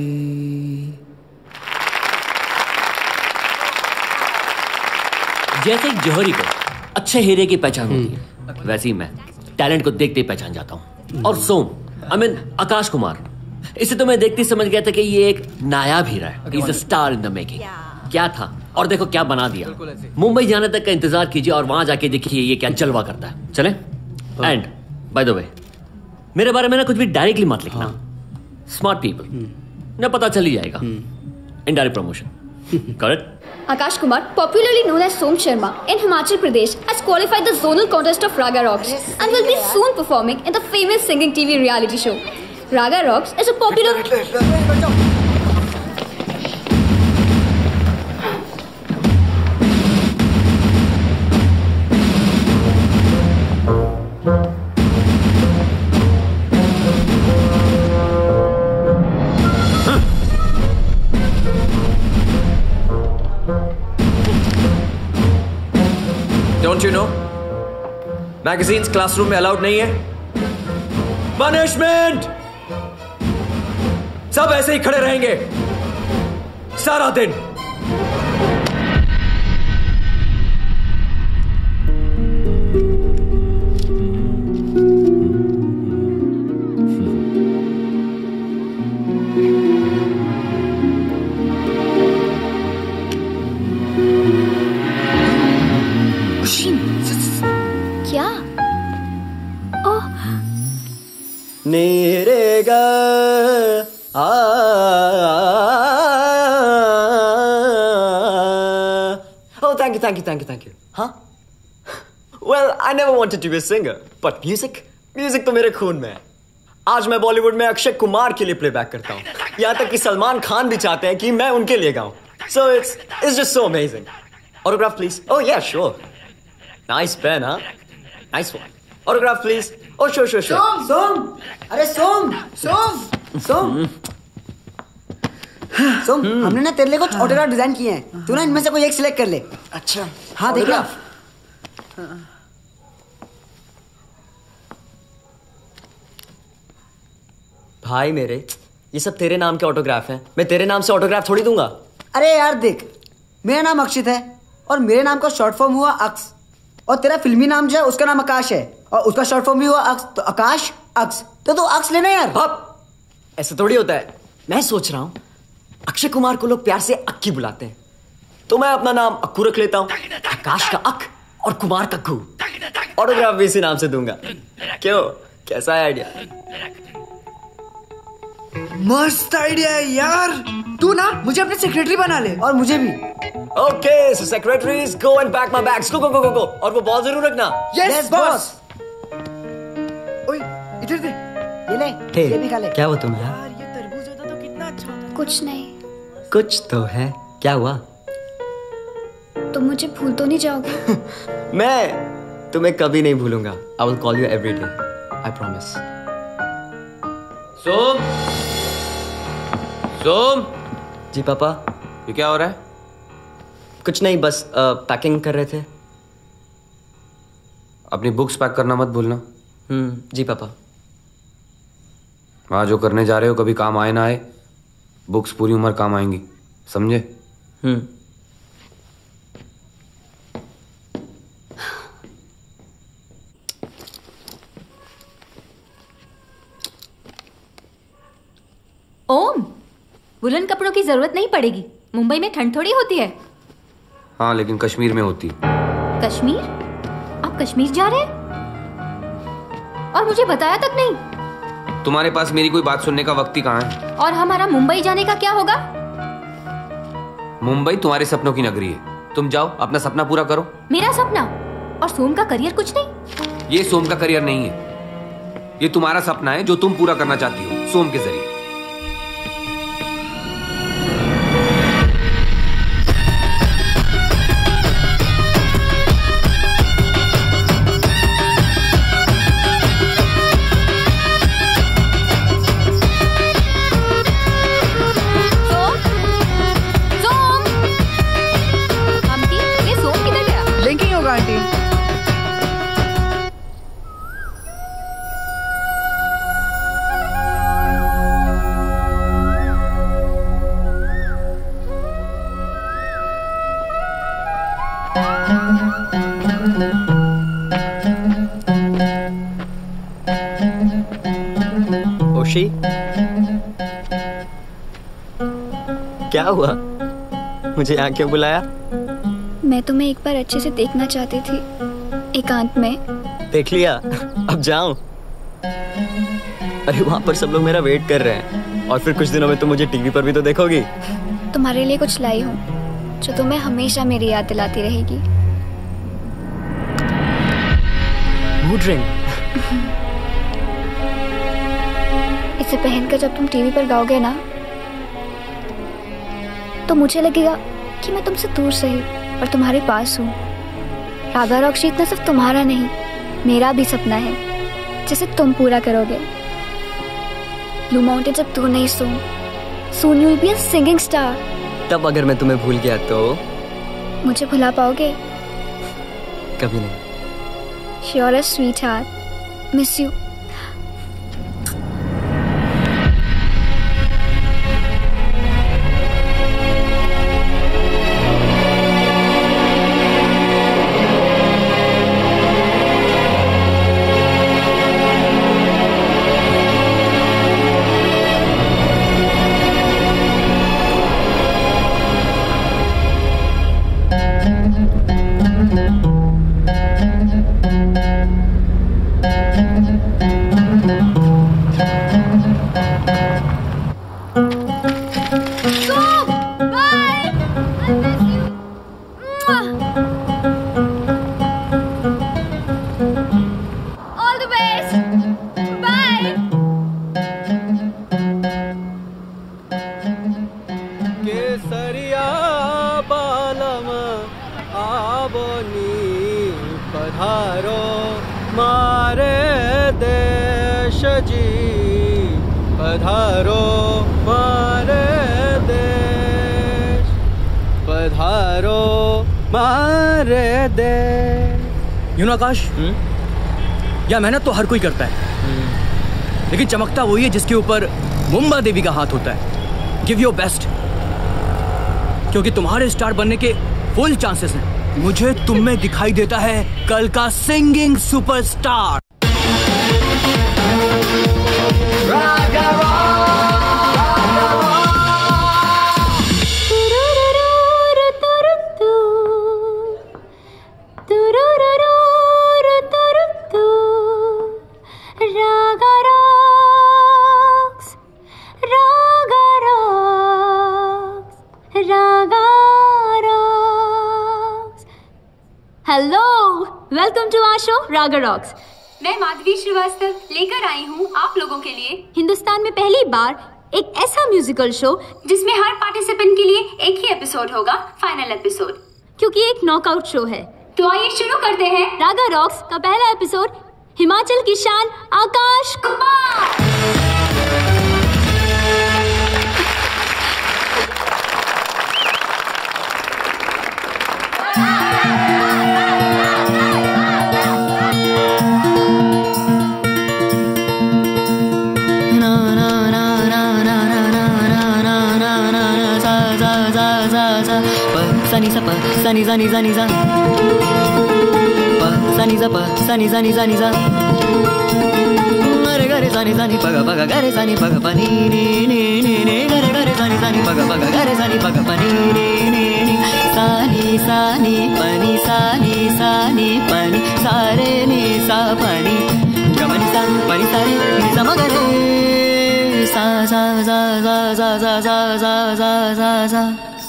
S11: जैसे एक जौहरी को अच्छे हीरे की पहचान होती है, वैसे ही मैं टैलेंट को देखते ही पहचान जाता हूँ। और सोम, आई मीन आकाश कुमार, इसे तो मैं देखते ही समझ गया था कि ये एक नायाब हीरा है। He's a star in the making। क्या था और देखो क्या बना दिया। मुंबई जाने तक का इंतजार कीजिए और वहां जाके देखिए ये क्या जलवा करता है। चले? एंड बाय द वे, मेरे बारे में ना कुछ भी डायरेक्टली मत लिखना। स्मार्ट पीपल ना पता चल ही जाएगा। Indirect promotion. Correct?
S6: Akash Kumar, popularly known as Som Sharma, in Himachal Pradesh, has qualified the zonal contest of Raga Rocks and will be soon performing in the famous singing T V reality show. Raga Rocks is a popular...
S3: don't you know magazines classroom में allowed नहीं है? Punishment! सब ऐसे ही खड़े रहेंगे सारा दिन।
S6: क्या? ओह,
S5: नेरेगा आ Oh, thank you, thank you, thank you, thank you. Huh? Well, I never wanted to be a singer, but music, music तो मेरे खून में है। आज मैं बॉलीवुड में अक्षय कुमार के लिए प्लेबैक करता हूँ। यहाँ तक कि सलमान खान भी चाहते हैं कि मैं उनके लिए गाऊँ। So it's it's just so amazing. Autograph, please. Oh yeah, sure. Nice pen, huh? Nice one. Autograph, please. Oh sure, sure, sure.
S7: सोम, सोम, अरे सोम, सोम, सोम, सोम, हमने ना तेरे लिए कुछ ऑटोग्राफ डिजाइन किए हैं। तू ना इनमें से कोई एक सिलेक्ट कर ले।
S5: अच्छा।
S7: हाँ देख ला।
S5: भाई मेरे, ये सब तेरे नाम के ऑटोग्राफ हैं। मैं तेरे नाम से ऑटोग्राफ थोड़ी दूंगा।
S7: अरे यार देख, मेरा नाम अक्षित है और मेरे नाम का शॉर्ट फॉर्म हुआ अक्स, और तेरा फिल्मी नाम जो है उसका नाम आकाश है और उसका शॉर्ट फॉर्म भी हुआ अक्स, तो आकाश अक्स, तो तू अक्स लेना यार।
S5: अब ऐसे थोड़ी होता है। मैं सोच रहा हूँ अक्षय कुमार को लोग प्यार से अक्की बुलाते हैं, तो मैं अपना नाम अक्कू रख लेता हूँ। आकाश का अक और कुमार का कू। ऑटोग्राफ भी इसी नाम से दूंगा। क्यों, कैसा है आइडिया?
S9: मस्त आइडिया है यार। तू ना मुझे अपने सेक्रेटरी बना ले।
S7: और मुझे भी।
S5: Okay, so secretaries go and pack my bags. Go go go go go. और वो बॉल जरूर रखना।
S9: Yes boss. ओए इधर दे।
S7: ये ले,
S5: hey,
S7: ये भी खा ले।
S5: क्या हुआ तुम्हें?
S9: यार ये तरबूज होता तो कितना अच्छा होता।
S6: कुछ नहीं।
S5: कुछ तो है। क्या हुआ?
S6: तुम मुझे भूल तो नहीं जाओगे?
S5: मैं तुम्हें कभी नहीं भूलूंगा। I will call you every day, I promise.
S4: Som, Som.
S5: जी पापा।
S4: ये क्या हो रहा है?
S5: कुछ नहीं, बस पैकिंग कर रहे थे।
S4: अपनी बुक्स पैक करना मत भूलना।
S5: हम्म, जी पापा।
S4: वहां जो करने जा रहे हो कभी काम आए ना आए, बुक्स पूरी उम्र काम आएंगी, समझे?
S5: हम्म।
S17: ओम, वुलन कपड़ों की जरूरत नहीं पड़ेगी। मुंबई में ठंड थोड़ी होती है।
S4: हाँ, लेकिन कश्मीर में होती।
S17: कश्मीर? आप कश्मीर जा रहे हैं? और मुझे बताया तक नहीं।
S4: तुम्हारे पास मेरी कोई बात सुनने का वक्त ही कहाँ है?
S17: और हमारा मुंबई जाने का क्या होगा?
S4: मुंबई तुम्हारे सपनों की नगरी है। तुम जाओ, अपना सपना पूरा करो।
S17: मेरा सपना? और सोम का करियर कुछ नहीं?
S4: ये सोम का करियर नहीं है, ये तुम्हारा सपना है जो तुम पूरा करना चाहती हो सोम के जरिए।
S5: ओशी, क्या हुआ? मुझे यहाँ क्यों बुलाया?
S6: मैं तुम्हें एक बार अच्छे से देखना चाहती थी, एकांत में।
S5: देख लिया, अब जाऊं? अरे वहां पर सब लोग मेरा वेट कर रहे हैं, और फिर कुछ दिनों में तुम मुझे टीवी पर भी तो देखोगी।
S6: तुम्हारे लिए कुछ लाई हूँ जो तुम्हें हमेशा मेरी याद दिलाती रहेगी।
S5: Mood ring.
S6: इसे पहनकर जब तुम टीवी पर गाओगे ना, तो मुझे लगेगा कि मैं तुमसे दूर सही और तुम्हारे पास हूँ। राधा रॉक्शी इतना सिर्फ तुम्हारा नहीं, मेरा भी सपना है जिसे तुम पूरा करोगे। ब्लू माउंटेन जब तू नहीं सुन, soon you will be a singing star.
S5: तब अगर मैं तुम्हें भूल गया तो?
S6: मुझे भुला पाओगे?
S5: कभी नहीं।
S6: You're a sweetheart. Miss you.
S19: You know Akash, या मेहनत तो हर कोई करता है, लेकिन चमकता वही है जिसके ऊपर मुंबा देवी का हाथ होता है। गिव योर बेस्ट, क्योंकि तुम्हारे स्टार बनने के फुल चांसेस हैं। मुझे तुम में दिखाई देता है कल का singing superstar.
S17: Welcome to our show Raga rocks. मैं माधवी श्रीवास्तव लेकर आई हूँ आप लोगों के लिए हिंदुस्तान में पहली बार एक ऐसा म्यूजिकल शो जिसमें हर पार्टिसिपेंट के लिए एक ही एपिसोड होगा, फाइनल एपिसोड, क्योंकि एक नॉकआउट शो है। तो आइए शुरू करते हैं रागा रॉक्स का पहला एपिसोड। हिमाचल की शान Akash Kumar. Sunny sa pa, sunny sunny sunny sa, pa sunny sa pa, sunny sunny sunny sa. Gare gare sunny sunny paga paga gare sunny paga pa ni ni ni ni ni gare gare sunny sunny paga paga gare sunny paga pa ni ni ni ni. Sunny sunny pani sunny sunny pani sare ni sa pani gamani sa pani sare ni sa magare sa sa sa sa sa sa sa sa sa sa sa.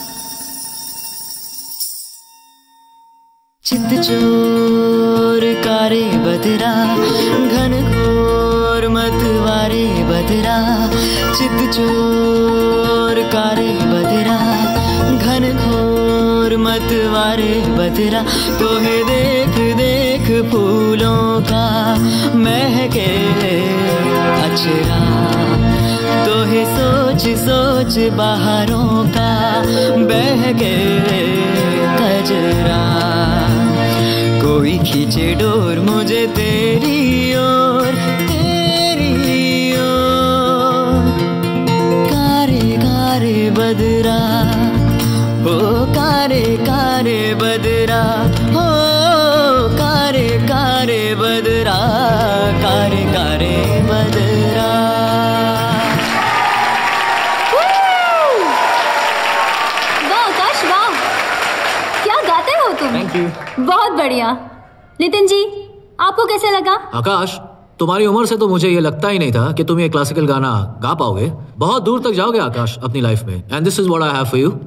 S17: चित चोर कारे बदरा घन घोर मतवारे बदरा, चित चोर कारे बदरा घन घोर मतवारे बदरा। तोहे देख देख फूलों का महके अचरा, तोहे सोच सोच बहारों का बहके कजरा। कोई खींचे डोर मुझे तेरी ओर, तेरी ओर। कारे कारे बदरा हो, कारे कारे बदरा हो, कारे कारे बदरा, कारे कारे बदरा। वाह आकाश वाह, क्या गाते हो तुम।
S19: Thank you.
S17: बहुत बढ़िया। नितिन जी आपको कैसे लगा।
S11: आकाश तुम्हारी उम्र से तो मुझे ये लगता ही नहीं था कि तुम ये क्लासिकल गाना गा पाओगे। बहुत दूर तक जाओगे आकाश अपनी लाइफ में, and this is what I have for you.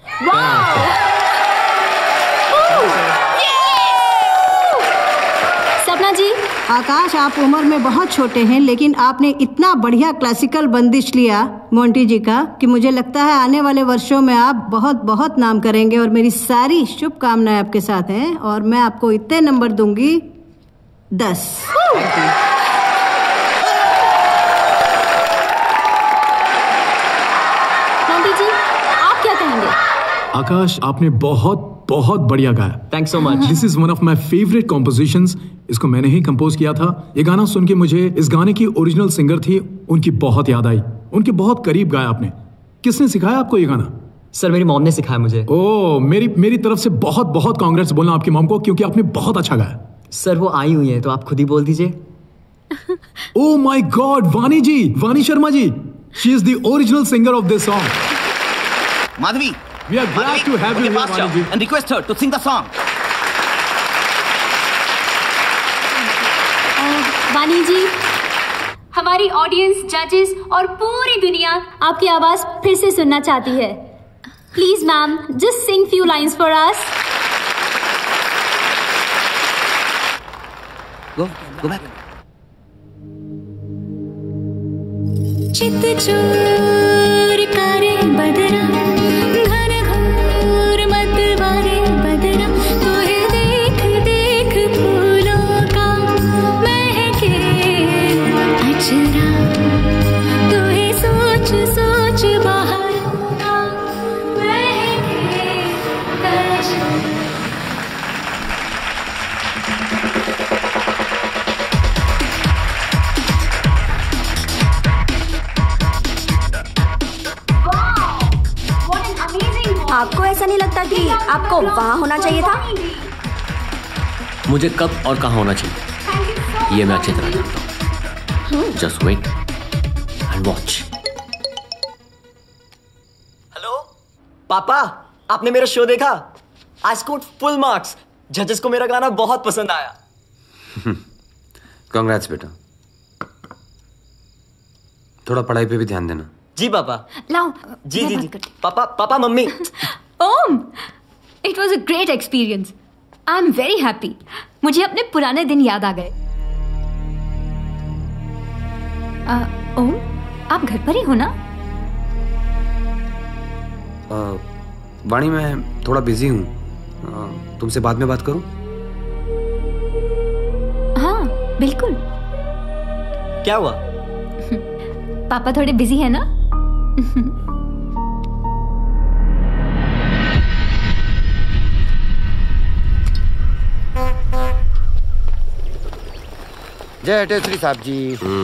S17: Sapna ji.
S20: आकाश आप उम्र में बहुत छोटे हैं, लेकिन आपने इतना बढ़िया क्लासिकल बंदिश लिया मोंटी जी का कि मुझे लगता है आने वाले वर्षों में आप बहुत बहुत नाम करेंगे, और मेरी सारी शुभकामनाएं आपके साथ हैं। और मैं आपको इतने नंबर दूंगी, दस।
S17: मोंटी जी आप क्या कहेंगे।
S21: आकाश, आपने बहुत बहुत बढ़िया गाया।
S5: Thanks so much.
S21: This is one of my favourite compositions. इसको मैंने ही कंपोज किया था। ये गाना सुन के मुझे इस गाने की ओरिजिनल सिंगर थी, उनकी बहुत याद आई। उनके बहुत करीब गाया आपने। किसने सिखाया आपको ये गाना?
S5: सर, मेरी मॉम ने सिखाया मुझे।
S21: ओ, मेरी मेरी तरफ से बहुत बहुत कांग्रेट्स बोलना आपकी मॉम को, क्योंकि आपने बहुत अच्छा गाया।
S5: सर, वो आई हुई है तो आप खुद ही बोल दीजिए।
S21: Oh my God, Vani ji, Vani Sharma ji. She is the original singer of this song.
S22: Madhavi,
S21: we are glad
S22: Madhavi,
S21: to have you here, Vani ji.
S22: And request her to sing the song.
S17: वानी जी, हमारी audience, जजेस और पूरी दुनिया आपकी आवाज फिर से सुनना चाहती है। Please ma'am, just sing few lines for us.
S22: Go, go back.
S16: चित चोर करे बदरा, घन घोर मत वारे बदरा, तोहे देख देख फूलों का महके अचरा, तोहे सोच सोच बहारों का महके अचरा।
S10: आपको ऐसा नहीं लगता कि आपको वहाँ होना चाहिए था?
S11: मुझे कब और कहाँ होना चाहिए ये मैं अच्छी तरह जानता हूँ। Just wait and watch.
S5: Hello पापा, आपने मेरा शो देखा? I scored full marks. जजेस को मेरा गाना बहुत पसंद आया।
S23: कांग्रेट्स बेटा। थोड़ा पढ़ाई पे भी ध्यान देना।
S5: जी पापा।
S17: लाओ।
S5: जी जी जी। पापा पापा मम्मी।
S17: Om, it was a great experience. I am very happy. मुझे अपने पुराने दिन याद आ गए। ओम, आप घर पर ही हो ना?
S23: आ, वाणी, मैं थोड़ा बिजी हूँ, तुमसे बाद में बात करूँ?
S17: हाँ बिल्कुल।
S5: क्या हुआ?
S17: पापा थोड़े बिजी है ना?
S14: जय टेसरी साहब जी।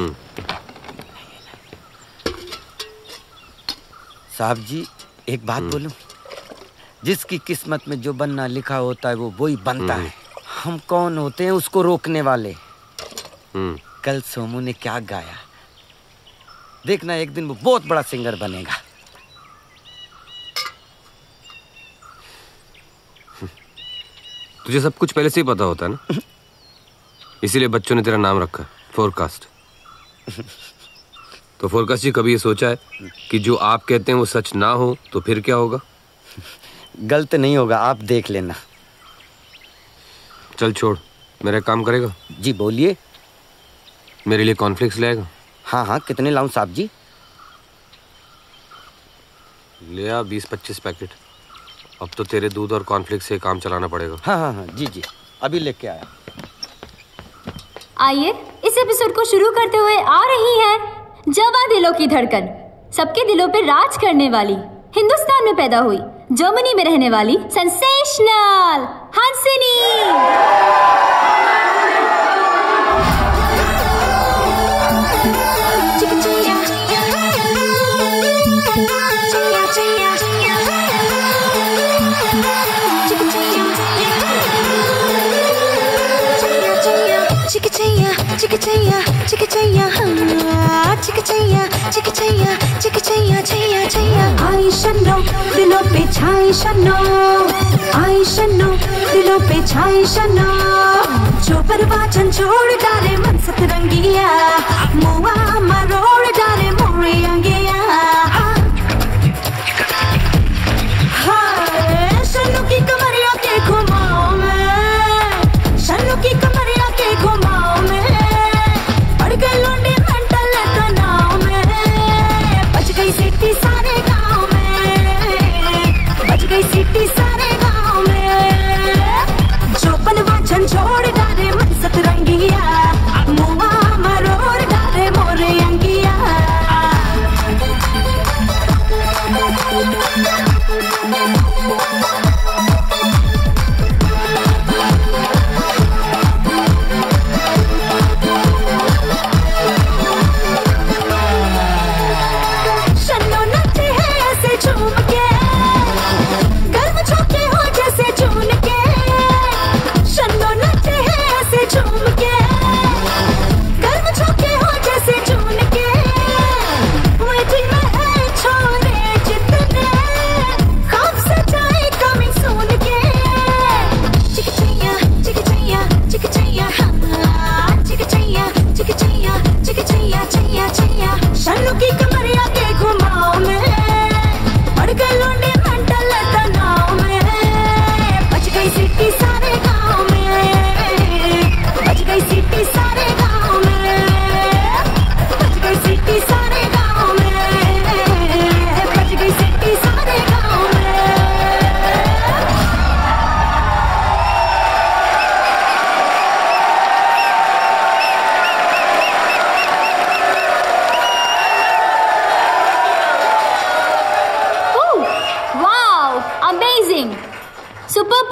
S14: साहब जी, एक बात बोलूं? जिसकी किस्मत में जो बनना लिखा होता है वो वही बनता है। हम कौन होते हैं उसको रोकने वाले? कल सोमू ने क्या गाया, देखना एक दिन वो बहुत बड़ा सिंगर बनेगा।
S23: तुझे सब कुछ पहले से ही पता होता है ना, इसीलिए बच्चों ने तेरा नाम रखा फोरकास्ट। तो फोरकास्ट जी, कभी ये सोचा है कि जो आप कहते हैं वो सच ना हो तो फिर क्या होगा?
S14: गलत नहीं होगा, आप देख लेना।
S23: चल छोड़, मेरा काम करेगा?
S14: जी बोलिए।
S23: मेरे लिए कॉर्नफ्लेक्स ले आएगा?
S14: हाँ हाँ, कितने लाऊं साहब जी?
S23: ले आ बीस पच्चीस पैकेट। अब तो तेरे दूध और कॉर्नफ्लेक्स से काम चलाना पड़ेगा।
S14: हाँ हाँ हाँ जी जी, अभी लेके आया।
S17: आइए इस एपिसोड को शुरू करते हुए आ रही है जवा दिलों की धड़कन, सबके दिलों पे राज करने वाली, हिंदुस्तान में पैदा हुई, जर्मनी में रहने वाली sensational Hansini.
S16: Chickachaya, chickachaya, chickachaya, chickachaya, chickachaya, chickachaya, chaya, chaya. आई शनो दिलों पे छाई शनो, आई शनो दिलों पे छाई शनो, जो परवाचन छोड़ डाले मन सतरंगिया, मुआ मरोड़ डाले मोरे अंगिया। हाय शनो की कमरिया के घुमाओ में, शनो की कमरिया के घुमाओ में, पड़ गए लौंडे मेंटल तनाव में, बच गई सिटी सारे गांव में, बच गई सिटी सारे गांव में, जो पनवाचन छोड़ डाले मन सतरंगिया, मुआ मरोड़ डाले मोरे अंगिया।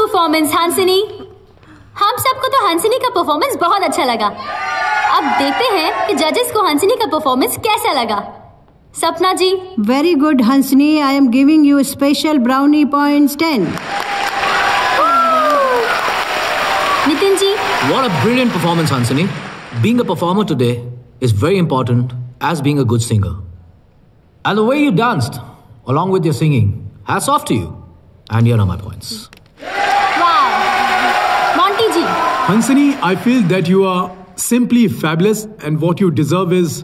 S17: परफॉर्मेंस हंसिनी। हम सबको तो हंसिनी का परफॉर्मेंस बहुत अच्छा लगा। अब देखते हैं कि जजेस को हंसिनी का परफॉर्मेंस कैसा लगा। Sapna ji.
S20: Very good Hansini, I am giving you special brownie points ten.
S17: Nitin ji.
S1: What a brilliant performance, Hansini. Being a performer today is very important as being a good singer. And the way you danced, along with your singing, hats off to you. And here are my points.
S17: Wow. Monty ji.
S21: Hansini, I feel that you are simply fabulous, and what you deserve is...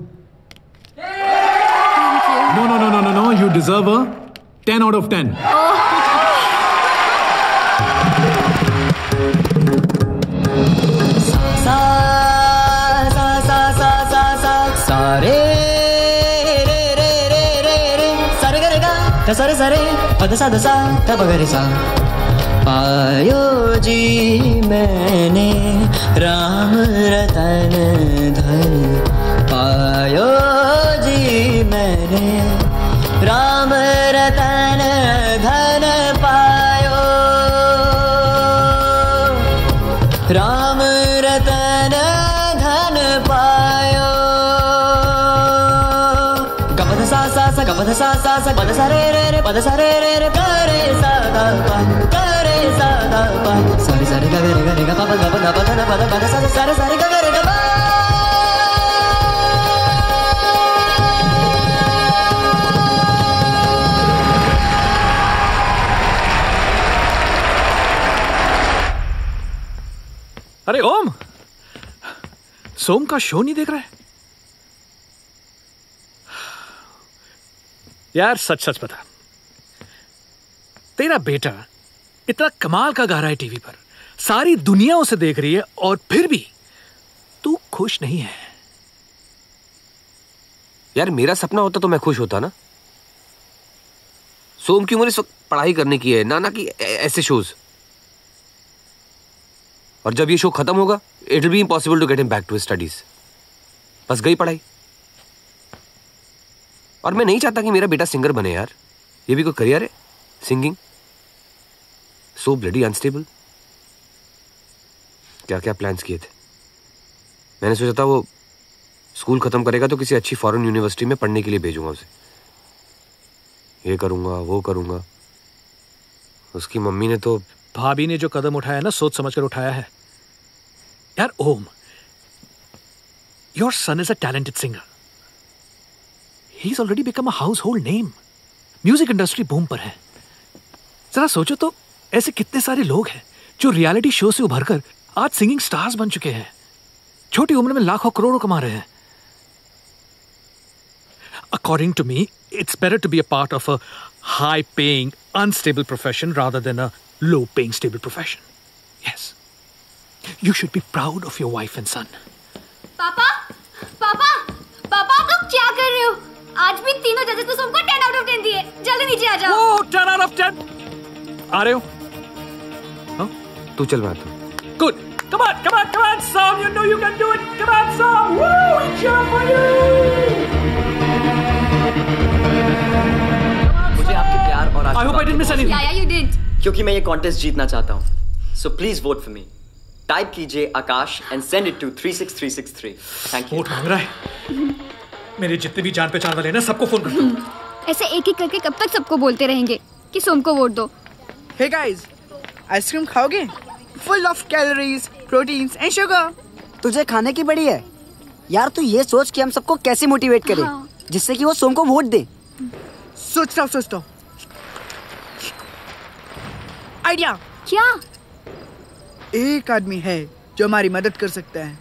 S17: Thank you.
S21: No, no, no, no, no, no. You deserve a ten out of ten.
S17: Oh.
S5: सरे सरे पद सा दसा तब गरे सा। पायो जी मैंने राम रतन धन, पायो जी मैंने राम रतन धन पायो, राम रतन धन पायो। गपद सा सा सा गपद सा सा सा पद सा रे रे रे पद सा रे रे रे करे सा दा पा करे सा दा पा सारे सारे ग रे ग रे ग पा ग प द प ध न प द प द सा सारे सारे ग रे ग पा।
S15: अरे ओम, सोम का शो नहीं देख रहा है यार? सच सच बता, तेरा बेटा इतना कमाल का गा रहा है टीवी पर, सारी दुनिया उसे देख रही है, और फिर भी तू खुश नहीं है।
S23: यार मेरा सपना होता तो मैं खुश होता ना। सोम की उम्र इस वक्त पढ़ाई करने की है, ना ना कि ऐसे शोज। और जब ये शो खत्म होगा, it will be impossible to get him back to his studies. बस गई पढ़ाई। और मैं नहीं चाहता कि मेरा बेटा सिंगर बने यार। ये भी कोई करियर है, सिंगिंग? So bloody unstable. क्या क्या प्लान्स किए थे। मैंने सोचा था वो स्कूल खत्म करेगा तो किसी अच्छी फॉरेन यूनिवर्सिटी में पढ़ने के लिए भेजूंगा उसे। ये करूंगा, वो करूंगा। उसकी मम्मी ने तो...
S15: भाभी ने जो कदम उठाया ना, सोच समझ कर उठाया है यार। Om, your son is a talented singer. He's already become a household name. Music industry boom पर है। जरा सोचो तो, ऐसे कितने सारे लोग हैं जो रियलिटी शो से उभरकर आज सिंगिंग स्टार्स बन चुके हैं, छोटी उम्र में लाखों करोड़ों कमा रहे हैं। According to me, it's better to be a part of a high-paying, unstable profession rather than a low-paying, stable profession. Yes. You should be proud of your wife and son.
S17: पापा, पापा, पापा आप लोग क्या कर रहे हो? आज भी तीनों जजेस ने सोम को टेन आउट ऑफ टेन दिए। जल्दी नीचे आ जाओ।
S15: Oh, ten out of ten. आ रहे हो? हाँ?
S23: तू चल मैं आता हूँ।
S15: Good. Come on, come on, come on, Sam. You know you can do it. Come on, Sam. Woo! We cheer for you.
S5: मुझे आपके प्यार और
S15: I hope I didn't miss anything.
S17: Yeah, yeah, you did.
S5: क्योंकि मैं ये contest जीतना चाहता हूँ। So please vote for me. Type कीजिए Akash and send it to three six three six three. Thank you.
S15: Vote मांग रहा है। मेरे जितने भी जान पहचान वाले हैं ना, सबको फोन कर दो।
S6: ऐसे एक एक करके कब तक सबको बोलते रहेंगे कि सोम को वोट दो?
S9: Hey guys, आइसक्रीम खाओगे? Full of calories, proteins and sugar.
S7: तुझे खाने की बड़ी है यार। तू ये सोच कि हम सबको कैसे मोटिवेट करें, हाँ। जिससे कि वो सोम को वोट दे।
S9: सोचता हूँ सोचता हूँ आइडिया।
S6: क्या?
S9: एक आदमी है जो हमारी मदद कर सकता है।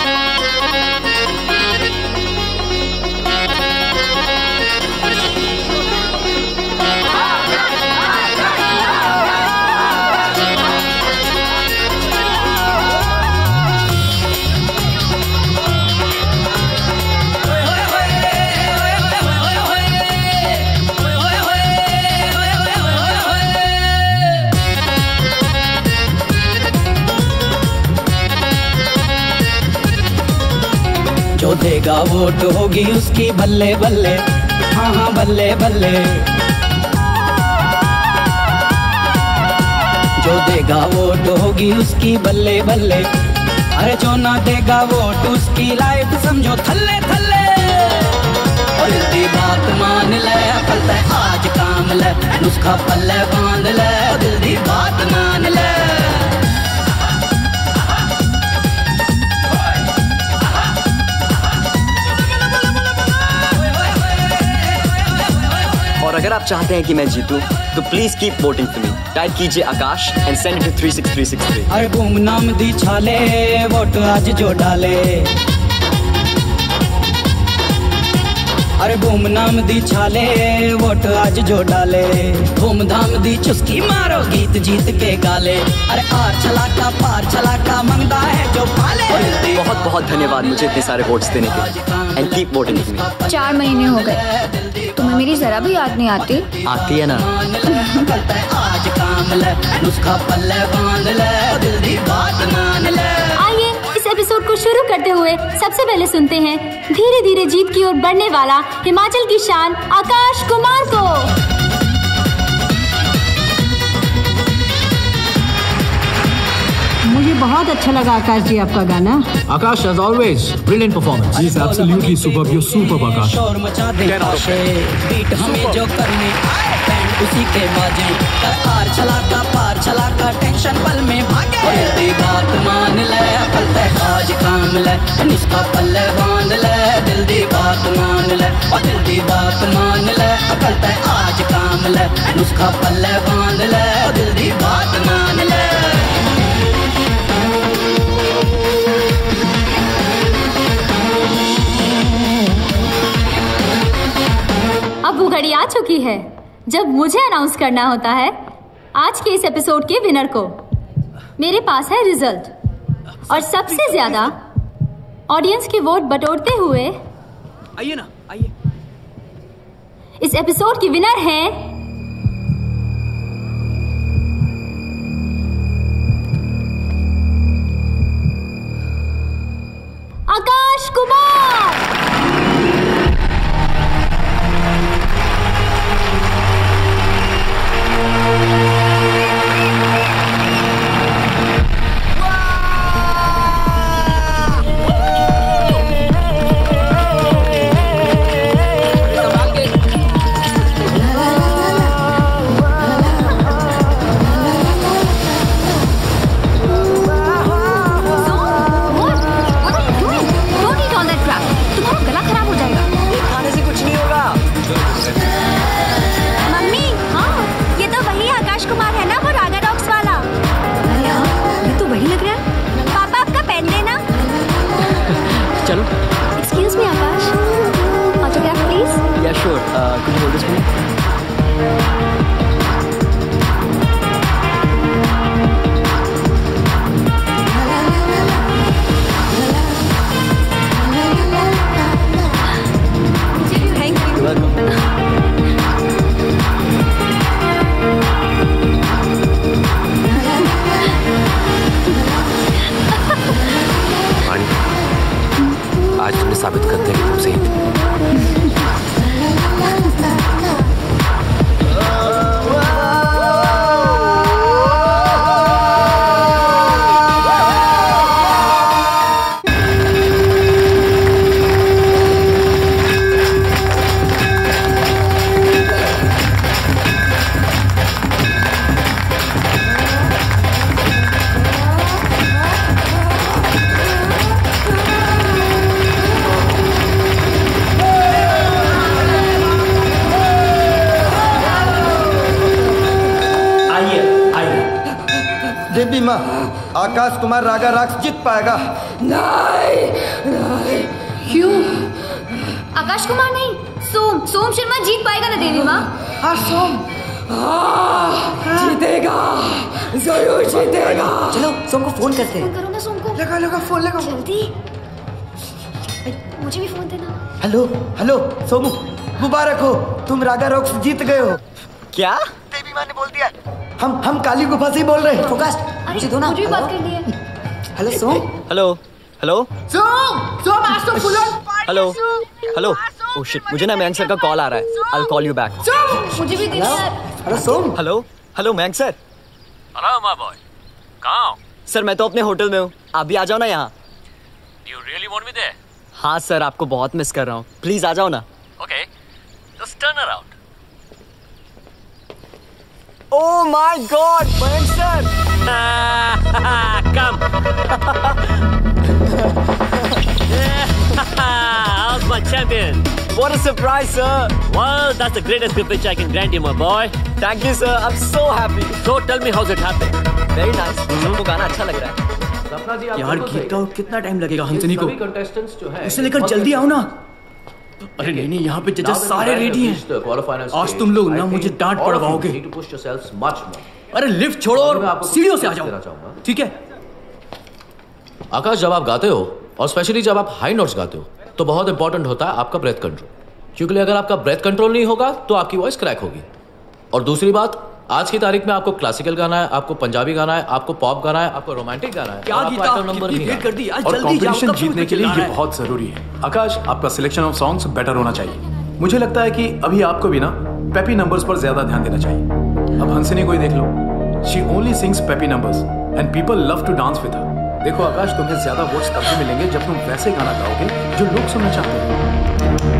S2: जो देगा वोट होगी उसकी बल्ले बल्ले, हाँ हाँ बल्ले बल्ले। जो देगा वोट होगी उसकी बल्ले बल्ले, अरे जो ना देगा वोट उसकी लाइफ समझो थल्ले थल्ले। और जल्दी बात मान ले, कल तक आज काम ले, नुस्खा पल्ले बांध ले, जल्दी बात मान ले।
S5: और अगर आप चाहते हैं कि मैं जीतूं तो please keep voting for me. Type कीजिए Akash and send it to three six three six three.
S2: अरे बूम नाम दी छाले, वोट आज जो डाले, अरे बूम नाम दी छाले, वोट आज जो डाले, धूमधाम दी चुस्की मारो, गीत जीत के गाले, अरे आर छलाका पार छलाका मंगता है जो पाले।
S5: बहुत बहुत धन्यवाद मुझे इतने सारे वोट्स देने के लिए and keep voting for me.
S6: चार महीने हो गए, तुम्हें मेरी जरा भी याद नहीं आती?
S5: आती है ना।
S2: आज काम ले, नुस्खा पल्ले बांध ले, जल्दी बात मान ले।
S17: आइए इस एपिसोड को शुरू करते हुए सबसे पहले सुनते हैं धीरे धीरे जीत की ओर बढ़ने वाला हिमाचल की शान आकाश कुमार को।
S20: मुझे बहुत अच्छा लगा आकाश जी आपका गाना।
S1: Akash, as always, brilliant performance.
S21: He's absolutely superb. You're superb, Akash.
S2: शोर मचा दे काशे, बीट हमें जो करनी आए, बैंड उसी के बाजे, पार छलाका पार छलाका टेंशन पल में भागे। जल्दी बात मान ले, कल तक आज काम ले, निष्ठा पल्ले बांध ले, जल्दी बात मान ले, और जल्दी बात मान ले, कल तक आज काम ले, नुस्खा पल्ले बांध ले, और जल्दी बात मान ले।
S17: अब वो घड़ी आ चुकी है जब मुझे अनाउंस करना होता है आज के इस एपिसोड के विनर को। मेरे पास है रिजल्ट और सबसे ज्यादा ऑडियंस के वोट बटोरते हुए
S19: आइए ना आइए।
S17: इस एपिसोड की विनर है आकाश कुमार।
S14: आकाश कुमार रागा राक्स जीत पाएगा।
S10: नहीं, नहीं।
S17: क्यों? आकाश कुमार नहीं, सोम सोम शर्मा जीत पाएगा ना देवी माँ?
S9: हाँ सोम
S10: जीतेगा, जरूर जीतेगा।
S7: चलो सोम को फोन करते हैं।
S6: फोन करो ना सोम को।
S9: लगा लगा फोन लगा।
S6: जल्दी। मुझे भी फोन देना।
S14: हेलो हेलो सोमू, मुबारक हो, तुम रागा रॉक्स जीत गए हो।
S5: क्या?
S14: देवी माँ ने बोल दिया। हम हम काली गुफा से ही बोल रहे हैं।
S7: फोकस मुझे दो ना।
S6: मुझे भी बात कर लिया।
S7: Hello Som.
S5: Hello hello
S9: Som Som आज तो full on party.
S5: Hello hello oh shit, मुझे ना मयंक सर का कॉल आ रहा है। I will call you back.
S6: मुझे भी देना यार।
S7: Hello Som.
S5: Hello hello Mayank sir.
S11: Hello my boy, कहाँ हो?
S5: सर मैं तो अपने होटल में हूँ, आप भी आ जाओ ना यहाँ।
S11: You really want me there?
S5: हाँ सर, आपको बहुत मिस कर रहा हूँ, प्लीज आ जाओ ना।
S11: Okay, just turn around.
S5: Oh my God, Mahesh sir!
S11: Come. How's my champion?
S5: What a surprise, sir!
S11: Well, that's the greatest gift which I can grant you, my boy.
S5: Thank you, sir. I'm so happy.
S11: So tell me, how's it happening?
S5: Very nice. सबको गाना अच्छा लग रहा है।
S19: यार गीत का कितना टाइम लगेगा हंसनी को? इसे लेकर जल्दी आओ ना। अरे नहीं नहीं, यहाँ पे जजेस सारे रेडी हैं। आज तुम लोग ना मुझे डांट पड़वाओगे। अरे लिफ्ट छोड़ो और सीढ़ियों से आ जाओ, ठीक है?
S1: आकाश, जब आप गाते हो और स्पेशली जब आप हाई नोट्स गाते हो तो बहुत इंपॉर्टेंट होता है आपका ब्रेथ कंट्रोल, क्योंकि अगर आपका ब्रेथ कंट्रोल नहीं होगा तो आपकी वॉइस क्रैक होगी। और दूसरी बात, आज की तारीख में आपको क्लासिकल गाना है, आपको पंजाबी गाना है, आपको पॉप गाना है, आपको रोमांटिक गाना है,
S19: क्या
S1: आपको आइटम नंबर भी
S19: कर दी? आज
S21: और
S19: जल्दी
S21: कॉम्पिटिशन
S19: जाओ,
S21: जीतने के लिए ये बहुत जरूरी है। आकाश, आपका सिलेक्शन ऑफ सॉन्ग्स बेटर होना चाहिए। मुझे लगता है कि अभी आपको भी ना पेपी नंबर्स पर ज्यादा ध्यान देना चाहिए। अब हंसनी को ही देख लो, she only sings peppy numbers and people love to dance with her. देखो आकाश, तुम्हें ज्यादा वोट्स तब भी मिलेंगे जब तुम वैसे गाना गाओगे जो लोग सुनना चाहते हैं।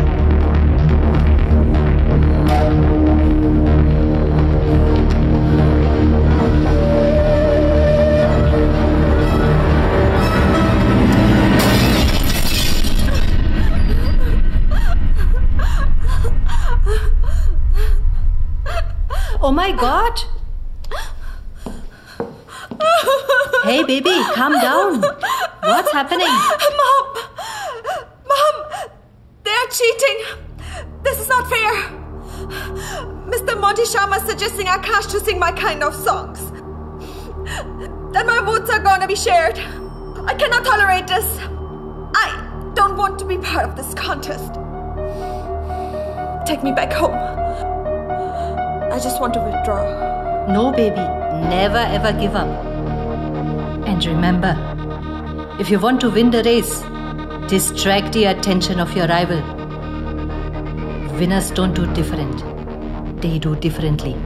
S10: Oh my God! Hey baby, calm down. What's happening?
S8: Mom! Mom! They are cheating! This is not fair! Mister Monty Sharma is suggesting Akash to sing my kind of songs. Then my votes are gonna be shared. I cannot tolerate this. I don't want to be part of this contest. Take me back home. I just want to withdraw.
S10: No baby, never ever give up. And remember, if you want to win the race, distract the attention of your rival. Winners don't do different. They do differently.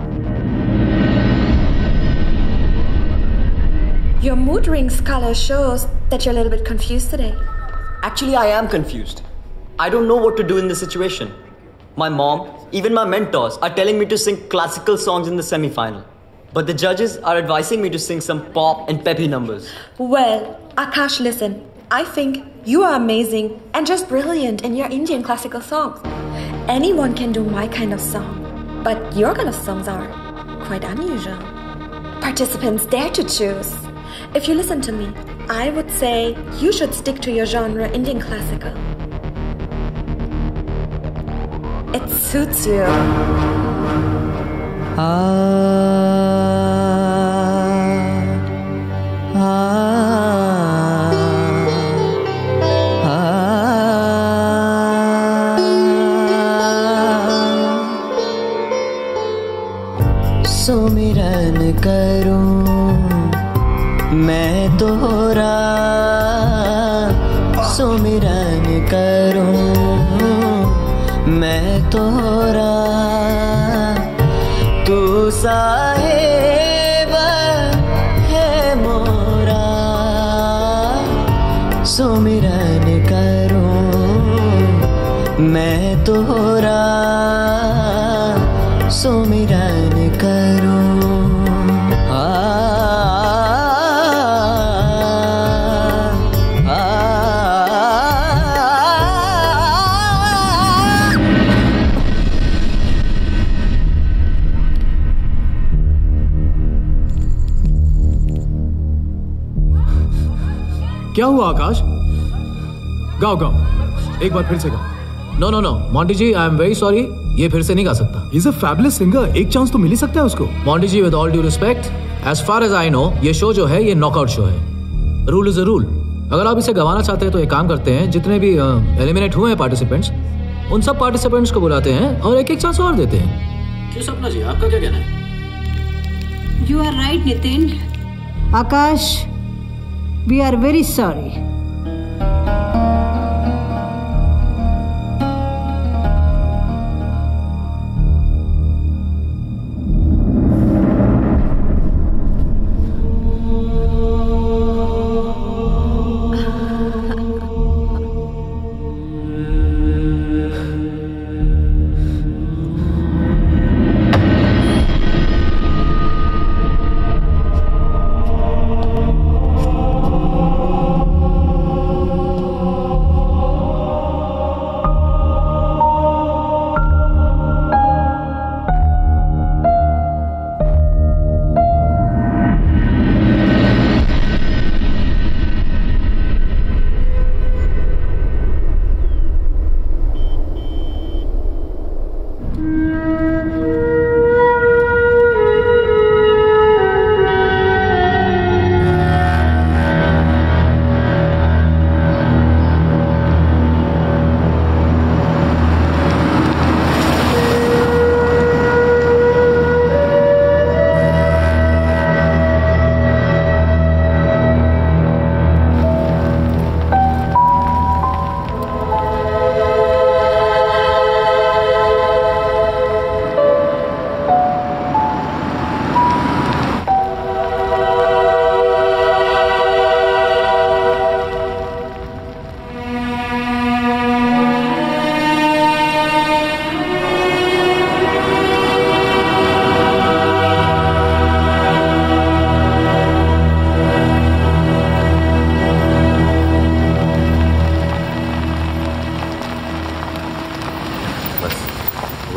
S8: Your mood rings color shows that you're a little bit confused today.
S5: Actually, I am confused. I don't know what to do in this situation. My mom, even my mentors, are telling me to sing classical songs in the semi-final. But the judges are advising me to sing some pop and peppy numbers.
S8: Well, Akash, listen. I think you are amazing and just brilliant in your Indian classical songs. Anyone can do my kind of song. But your kind of songs are quite unusual. Participants dare to choose. If you listen to me, I would say you should stick to your genre, Indian classical. It suits you.
S2: Ah, ah, ah. सुमिरन करूं मैं तोरा, सुमिरन करूं मैं तोरा, तू साहेब है मोरा, सुमिरन करूं मैं तोरा, सुमिरन करूं। आ
S21: क्या हुआ आकाश? गाओ गाओ, एक बार फिर से गाओ।
S1: No no no Monty ji, I am very sorry, ये फिर से नहीं गा सकता।
S21: He's a fabulous singer, एक चांस तो मिल ही सकता है उसको।
S1: Monty ji, with all due respect, as far as I know, ये शो जो है ये नॉकआउट शो है। Rule is a rule. अगर आप इसे गवाना चाहते हैं तो एक काम करते हैं, जितने भी एलिमिनेट हुए हैं पार्टिसिपेंट्स, उन सब पार्टिसिपेंट्स को बुलाते हैं और एक एक चांस और देते हैं।
S11: क्यों सपना जी, आपका क्या कहना है?
S20: You are right, Nitin. Akash, we are very sorry.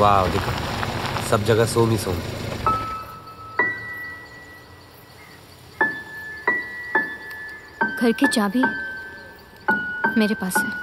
S23: वाह देखा, सब जगह सोम ही सोम।
S17: घर की चाबी मेरे पास है।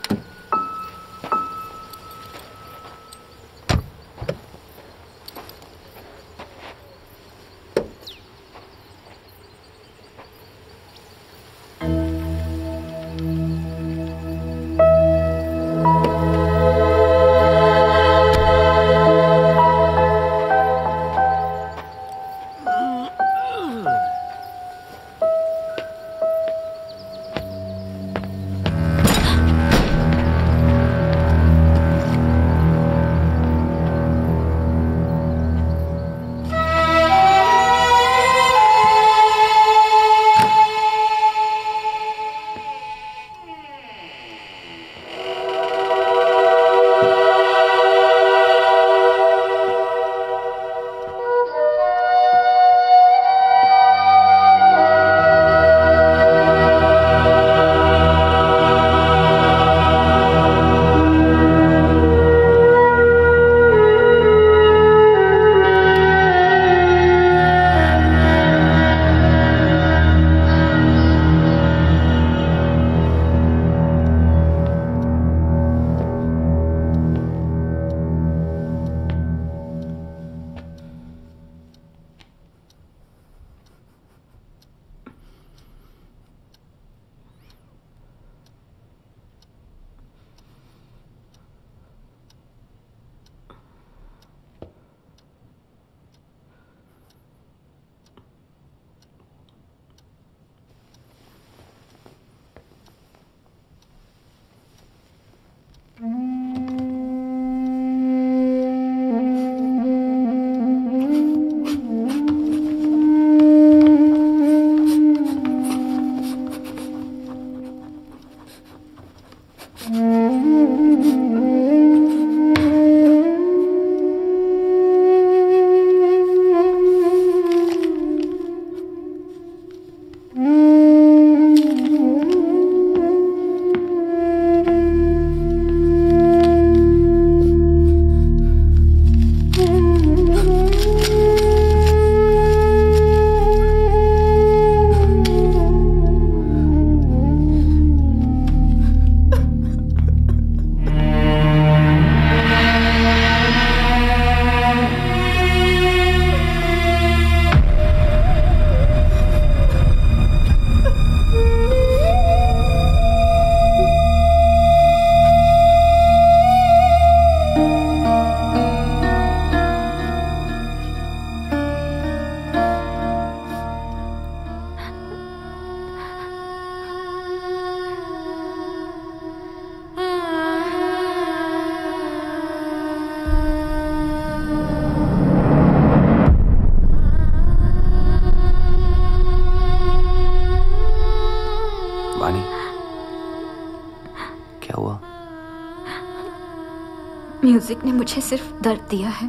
S17: म्यूजिक ने मुझे सिर्फ दर्द दिया है।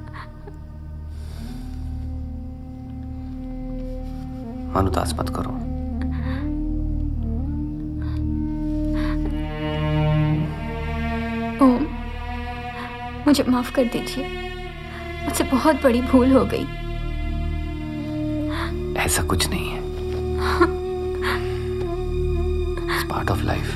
S23: मन उदास मत करो।
S17: ओम, मुझे माफ कर दीजिए, मुझसे बहुत बड़ी भूल हो गई।
S23: ऐसा कुछ नहीं है, इट्स पार्ट ऑफ लाइफ।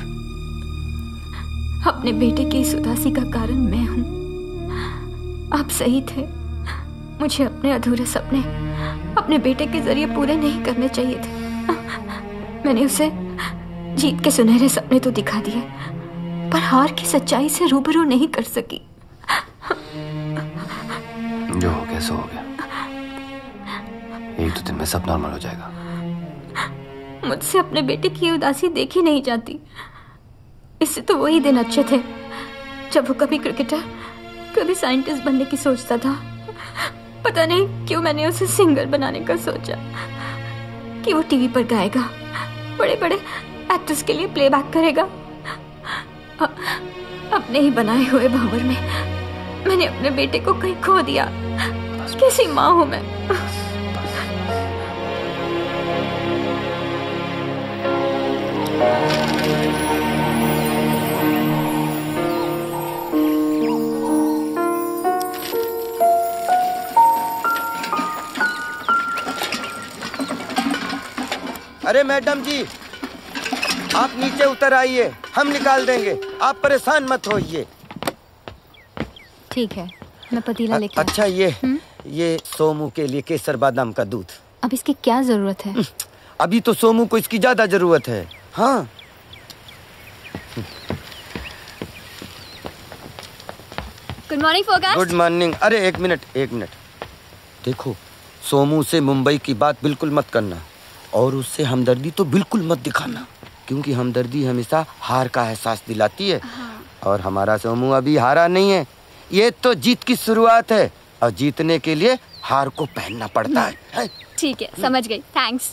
S17: अपने बेटे की इस उदासी का कारण मैं हूं। आप सही थे, मुझे अपने अधूरे सपने अपने बेटे के जरिए पूरे नहीं करने चाहिए थे। मैंने उसे जीत के सुनहरे सपने तो दिखा दिए, पर हार की सच्चाई से रूबरू नहीं कर सकी।
S23: जो हो गया सो हो गया, एक दो दिन में सब नॉर्मल हो जाएगा।
S17: मुझसे अपने बेटे की उदासी देखी नहीं जाती। इससे तो वही दिन अच्छे थे जब वो कभी क्रिकेटर कभी साइंटिस्ट बनने की सोचता था। पता नहीं क्यों मैंने उसे सिंगर बनाने का सोचा कि वो टीवी पर गाएगा, बड़े बड़े एक्टर्स के लिए प्लेबैक करेगा। अपने ही बनाए हुए भावर में मैंने अपने बेटे को कहीं खो दिया। कैसी माँ हूं मैं।
S14: अरे मैडम जी, आप नीचे उतर आइए, हम निकाल देंगे, आप परेशान मत होइए।
S17: ठीक है, मैं पतीला लेके।
S14: अच्छा ये हुँ? ये सोमू के लिए केसर बादाम का दूध।
S17: अब इसकी क्या जरूरत है?
S14: अभी तो सोमू को इसकी ज्यादा जरूरत है। हाँ
S6: good morning focus.
S14: Good morning. अरे एक मिनट एक मिनट, देखो सोमू से मुंबई की बात बिल्कुल मत करना और उससे हमदर्दी तो बिल्कुल मत दिखाना, क्योंकि हमदर्दी हमेशा हार का एहसास दिलाती है। हाँ। और हमारा सोमू अभी हारा नहीं है, ये तो जीत की शुरुआत है और जीतने के लिए हार को पहनना पड़ता है।
S6: ठीक है, समझ गई, थैंक्स।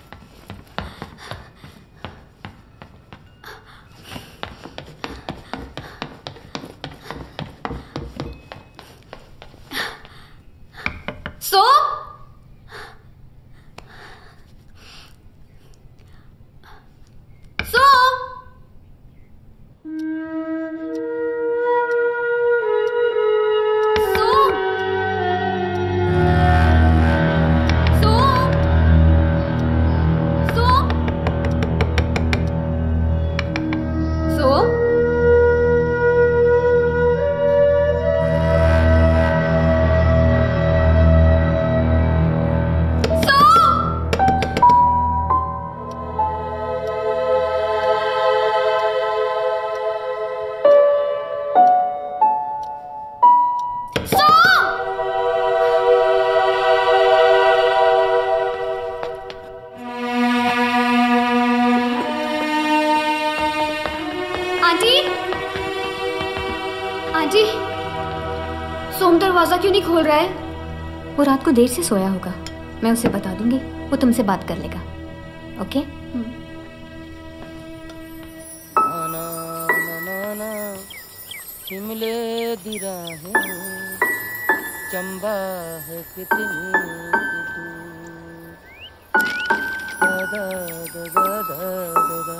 S17: सो सो
S6: क्यों नहीं खोल रहा है?
S17: वो रात को देर से सोया होगा, मैं उसे बता दूंगी, वो तुमसे बात कर लेगा। ओके?
S14: शिमले दी राहें चंबा है कितनी दूर, दा दा दा दा दा।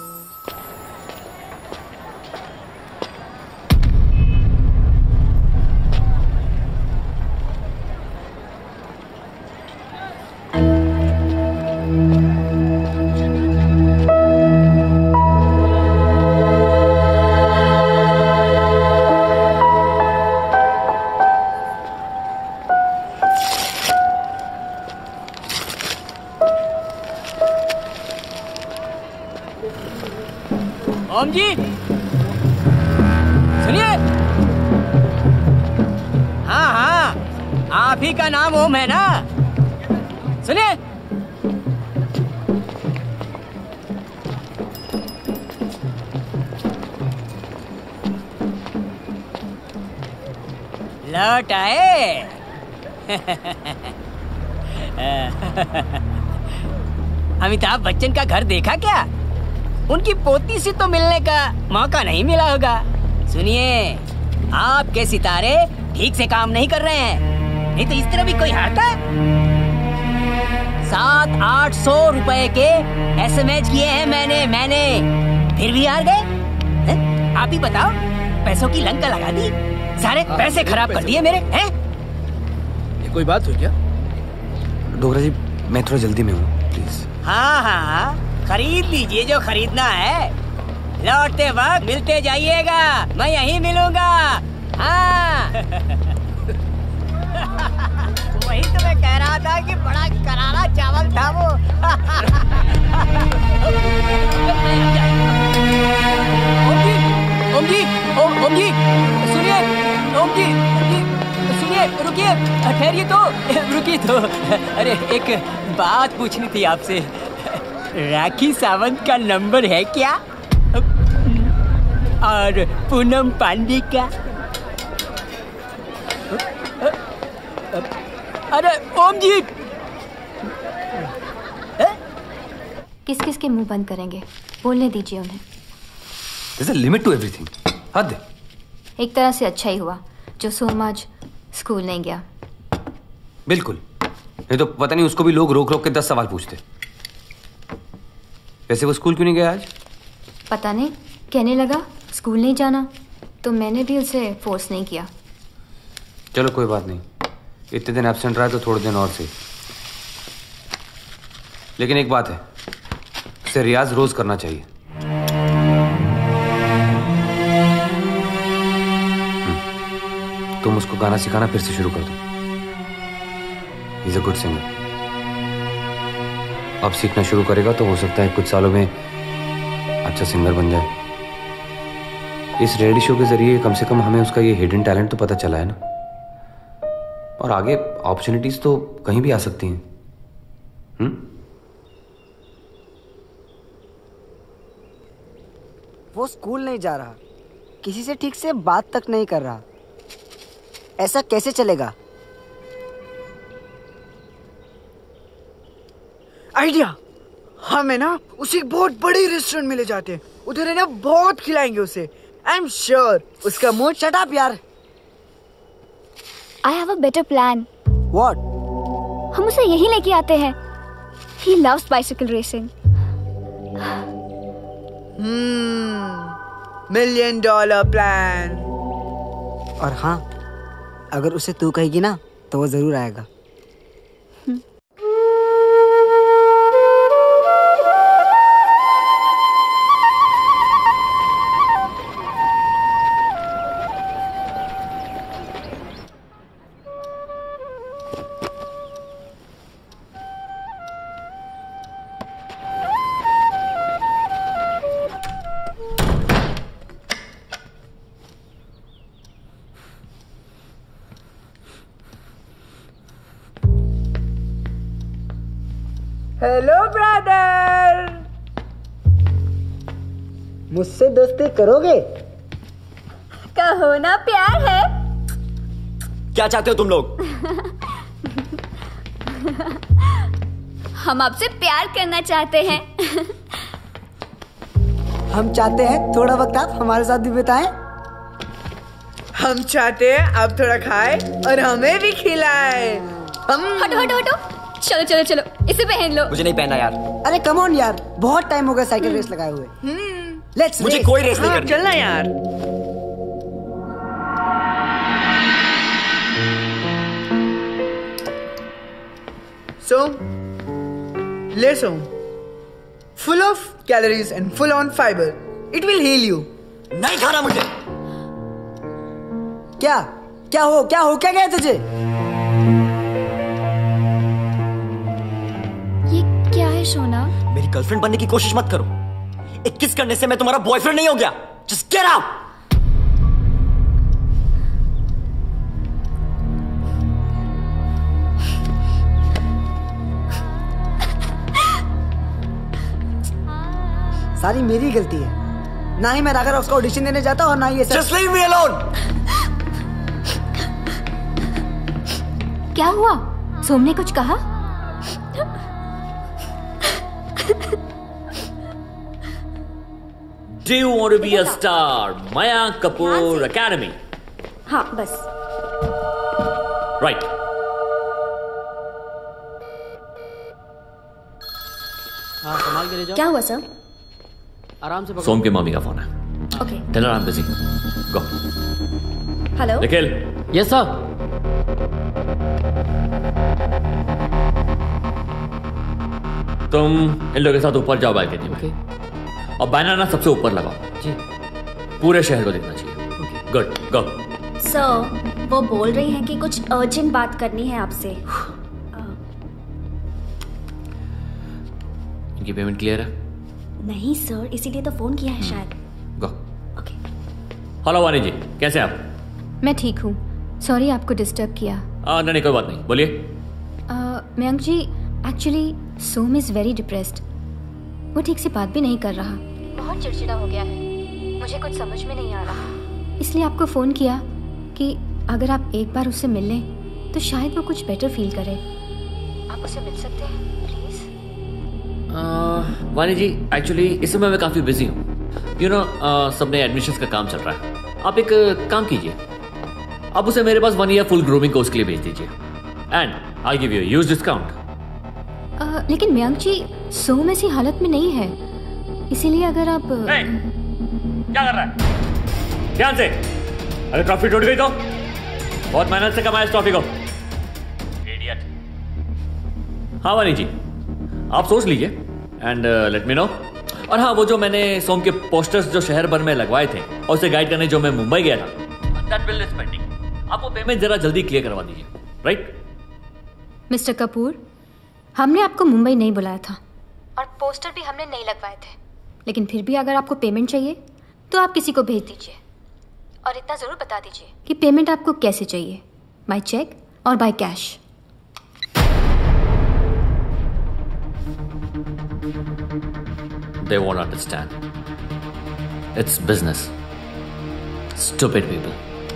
S12: ओम जी सुनिए। हाँ हाँ, आप ही का नाम ओम है ना? सुनिए, लौट आए। अमिताभ बच्चन का घर देखा क्या? उनकी पोती से तो मिलने का मौका नहीं मिला होगा। सुनिए, आपके सितारे ठीक से काम नहीं कर रहे हैं, नहीं तो इस तरह भी कोई हारता है। सात आठ सौ रुपए के एसएमएस किए हैं मैंने मैंने फिर भी हार गए। आप ही बताओ, पैसों की लंका लगा दी, सारे पैसे खराब कर दिए मेरे। हैं?
S21: ये कोई बात हुई क्या?
S23: डोगरा जी, मैं थोड़ा जल्दी में हूँ, प्लीज।
S12: हाँ हाँ, खरीद लीजिए जो खरीदना है, लौटते वक्त मिलते जाइएगा, मैं यहीं मिलूंगा। हाँ। वही तो मैं कह रहा था कि बड़ा करारा चावल था वो। ओम जी, ओम जी, ओम ओम जी, सुनिए, ओम जी, सुनिए, रुकिए, ठहरिए तो, रुकिए तो। अरे एक बात पूछनी थी आपसे। राखी सावंत का नंबर है क्या? और पूनम पांडे का? अरे ओम जी,
S17: किस किस के मुंह बंद करेंगे? बोलने दीजिए उन्हें।
S23: There's a limit to everything. हद।
S17: एक तरह से अच्छा ही हुआ जो सोम आज स्कूल नहीं गया।
S23: बिल्कुल, नहीं तो पता नहीं उसको भी लोग रोक रोक के दस सवाल पूछते। वैसे वो स्कूल क्यों नहीं गया आज?
S17: पता नहीं, कहने लगा स्कूल नहीं जाना, तो मैंने भी उसे फोर्स नहीं किया।
S23: चलो कोई बात नहीं, इतने दिन एब्सेंट रहा है तो थोड़े दिन और से। लेकिन एक बात है, इसे रियाज रोज करना चाहिए। तुम उसको गाना सिखाना फिर से शुरू कर दो। Is a good singer. अब सीखना शुरू करेगा तो हो सकता है कुछ सालों में अच्छा सिंगर बन जाए। इस रियलिटी शो के जरिए कम से कम हमें उसका ये हिडन टैलेंट तो पता चला है ना, और आगे अपॉर्चुनिटीज तो कहीं भी आ सकती हैं। हम्म?
S7: वो स्कूल नहीं जा रहा, किसी से ठीक से बात तक नहीं कर रहा, ऐसा कैसे चलेगा?
S9: आइडिया, हमें ना उसे एक बहुत बड़े रेस्टोरेंट में ले जाते हैं, उधर है ना बहुत खिलाएंगे उसे। आई एम श्योर उसका मूड।
S7: शट अप यार।
S6: I have a better plan.
S7: What?
S6: हम उसे यहीं लेके आते हैं। He loves bicycle racing.
S9: Hmm, million dollar plan.
S7: और हाँ, अगर उसे तू कहेगी ना तो वो जरूर आएगा।
S9: Hello brother.
S7: मुझसे दोस्ती करोगे?
S6: कहो ना प्यार है।
S5: क्या चाहते हो तुम लोग?
S6: हम आपसे प्यार करना चाहते हैं।
S7: हम चाहते हैं थोड़ा वक्त आप हमारे साथ भी बिताएं।
S9: हम चाहते हैं आप थोड़ा खाए और हमें भी खिलाए। हम
S6: हटो हटो हटो, चलो चलो चलो, इसे पहन लो।
S5: मुझे नहीं पहनना यार।
S7: अरे कम ऑन यार, बहुत टाइम हो गया साइकिल रेस लगाए हुए। लेट्स
S5: मुझे कोई रेस नहीं करनी।
S9: चलना यार। So, listen. Full of calories and full on fiber. It will heal you.
S5: नहीं खाना मुझे।
S7: क्या क्या हो क्या हो क्या गया तुझे?
S6: क्या है सोना?
S5: मेरी गर्लफ्रेंड बनने की कोशिश मत करो। एक किस करने से मैं तुम्हारा बॉयफ्रेंड नहीं हो गया। Just get out!
S7: सारी मेरी गलती है। ना ही मैं राघव उसका ऑडिशन देने जाता और ना ही ये सब।
S5: Just leave me alone!
S17: क्या हुआ? सोम ने कुछ कहा?
S11: Do you want to be a star? Mayank Kapoor Academy.
S17: हाँ बस।
S11: Right.
S12: हाँ संभाल के ले जाओ।
S17: क्या हुआ सर?
S12: आराम से पकड़ो।
S11: सोम की मम्मी का फोन है।
S17: Okay.
S11: Tell her I'm busy. Go.
S17: Hello.
S11: Nikhil.
S12: Yes sir.
S11: तुम इन लोगों के साथ ऊपर जाओ बालकनी में।
S12: Okay.
S11: और बैनर सबसे ऊपर लगाओ।
S12: जी।
S11: पूरे शहर को दिखना चाहिए। गुड, गो।
S6: सर, वो बोल रही हैं कि कुछ अर्जेंट बात करनी है आपसे।
S11: इनकी पेमेंट क्लियर है?
S6: नहीं सर, इसीलिए तो फोन किया है शायद।
S11: गो।
S6: ओके।
S11: हेलो वानी जी, कैसे आप?
S17: मैं ठीक हूँ। सॉरी आपको डिस्टर्ब किया।
S11: आ, नहीं नहीं कोई बात नहीं, बोलिए।
S17: Mayank ji, actually Som is very depressed. वो ठीक से बात भी नहीं कर रहा, बहुत चिड़चिड़ा हो गया है। मुझे कुछ समझ में नहीं आ रहा, इसलिए आपको फोन किया कि अगर आप एक बार उससे मिल लें तो शायद वो कुछ बेटर फील करे। आप उससे मिल सकते हैं प्लीज?
S11: वानी जी, एक्चुअली इस समय मैं काफी बिजी हूँ। यू नो, सबने एडमिशन्स का काम चल रहा है। आप एक uh, काम कीजिए, आप उसे मेरे पास one year full grooming course के लिए भेज दीजिए and I give you huge discount.
S17: Uh, लेकिन मयंक जी, सोम ऐसी हालत में नहीं है, इसीलिए अगर आप
S11: hey, क्या कर रहा है? ध्यान से। अरे ट्रॉफी टूट गई तो बहुत मेहनत से कमाया इस ट्रॉफी को। इडियट। हाँ वानी जी, आप सोच लीजिए एंड लेट मी नो और हाँ, वो जो मैंने सोम के पोस्टर्स जो शहर भर में लगवाए थे और उसे गाइड करने जो मैं मुंबई गया था, दैट बिल इज पेंडिंग। आप वो पेमेंट जरा जल्दी क्लियर करवा दीजिए, राइट?
S17: मिस्टर कपूर, हमने आपको मुंबई नहीं बुलाया था और पोस्टर भी हमने नहीं लगवाए थे, लेकिन फिर भी अगर आपको पेमेंट चाहिए तो आप किसी को भेज दीजिए और इतना जरूर बता दीजिए कि पेमेंट आपको कैसे चाहिए, बाय चेक और by cash.
S11: They won't understand. It's business. Stupid people.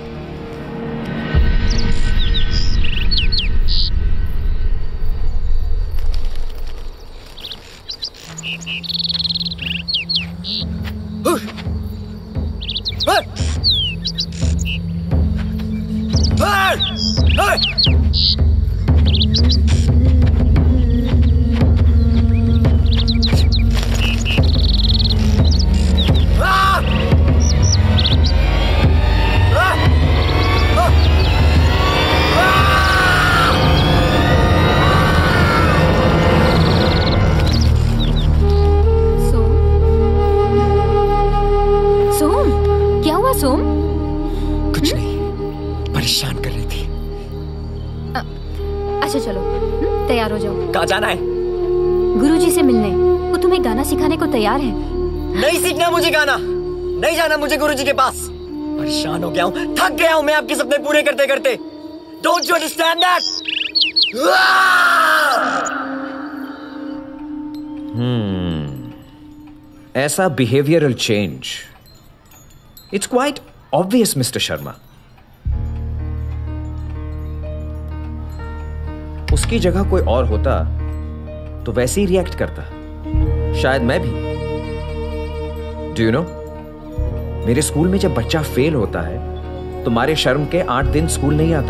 S5: जाना है
S17: गुरुजी से मिलने। वो तुम्हें गाना सिखाने को तैयार है।
S5: नहीं सीखना मुझे गाना, नहीं जाना मुझे गुरुजी के पास। परेशान हो गया हूँ, थक गया हूँ मैं आपके सपने पूरे करते करते। Don't you understand that?
S3: Hmm, ऐसा behavioural change, it's quite obvious mister Sharma. उसकी जगह कोई और होता तो वैसे ही रिएक्ट करता, शायद मैं भी। डू यू नो, मेरे स्कूल में जब बच्चा फेल होता है तो मारे शर्म के आठ दिन स्कूल नहीं आता,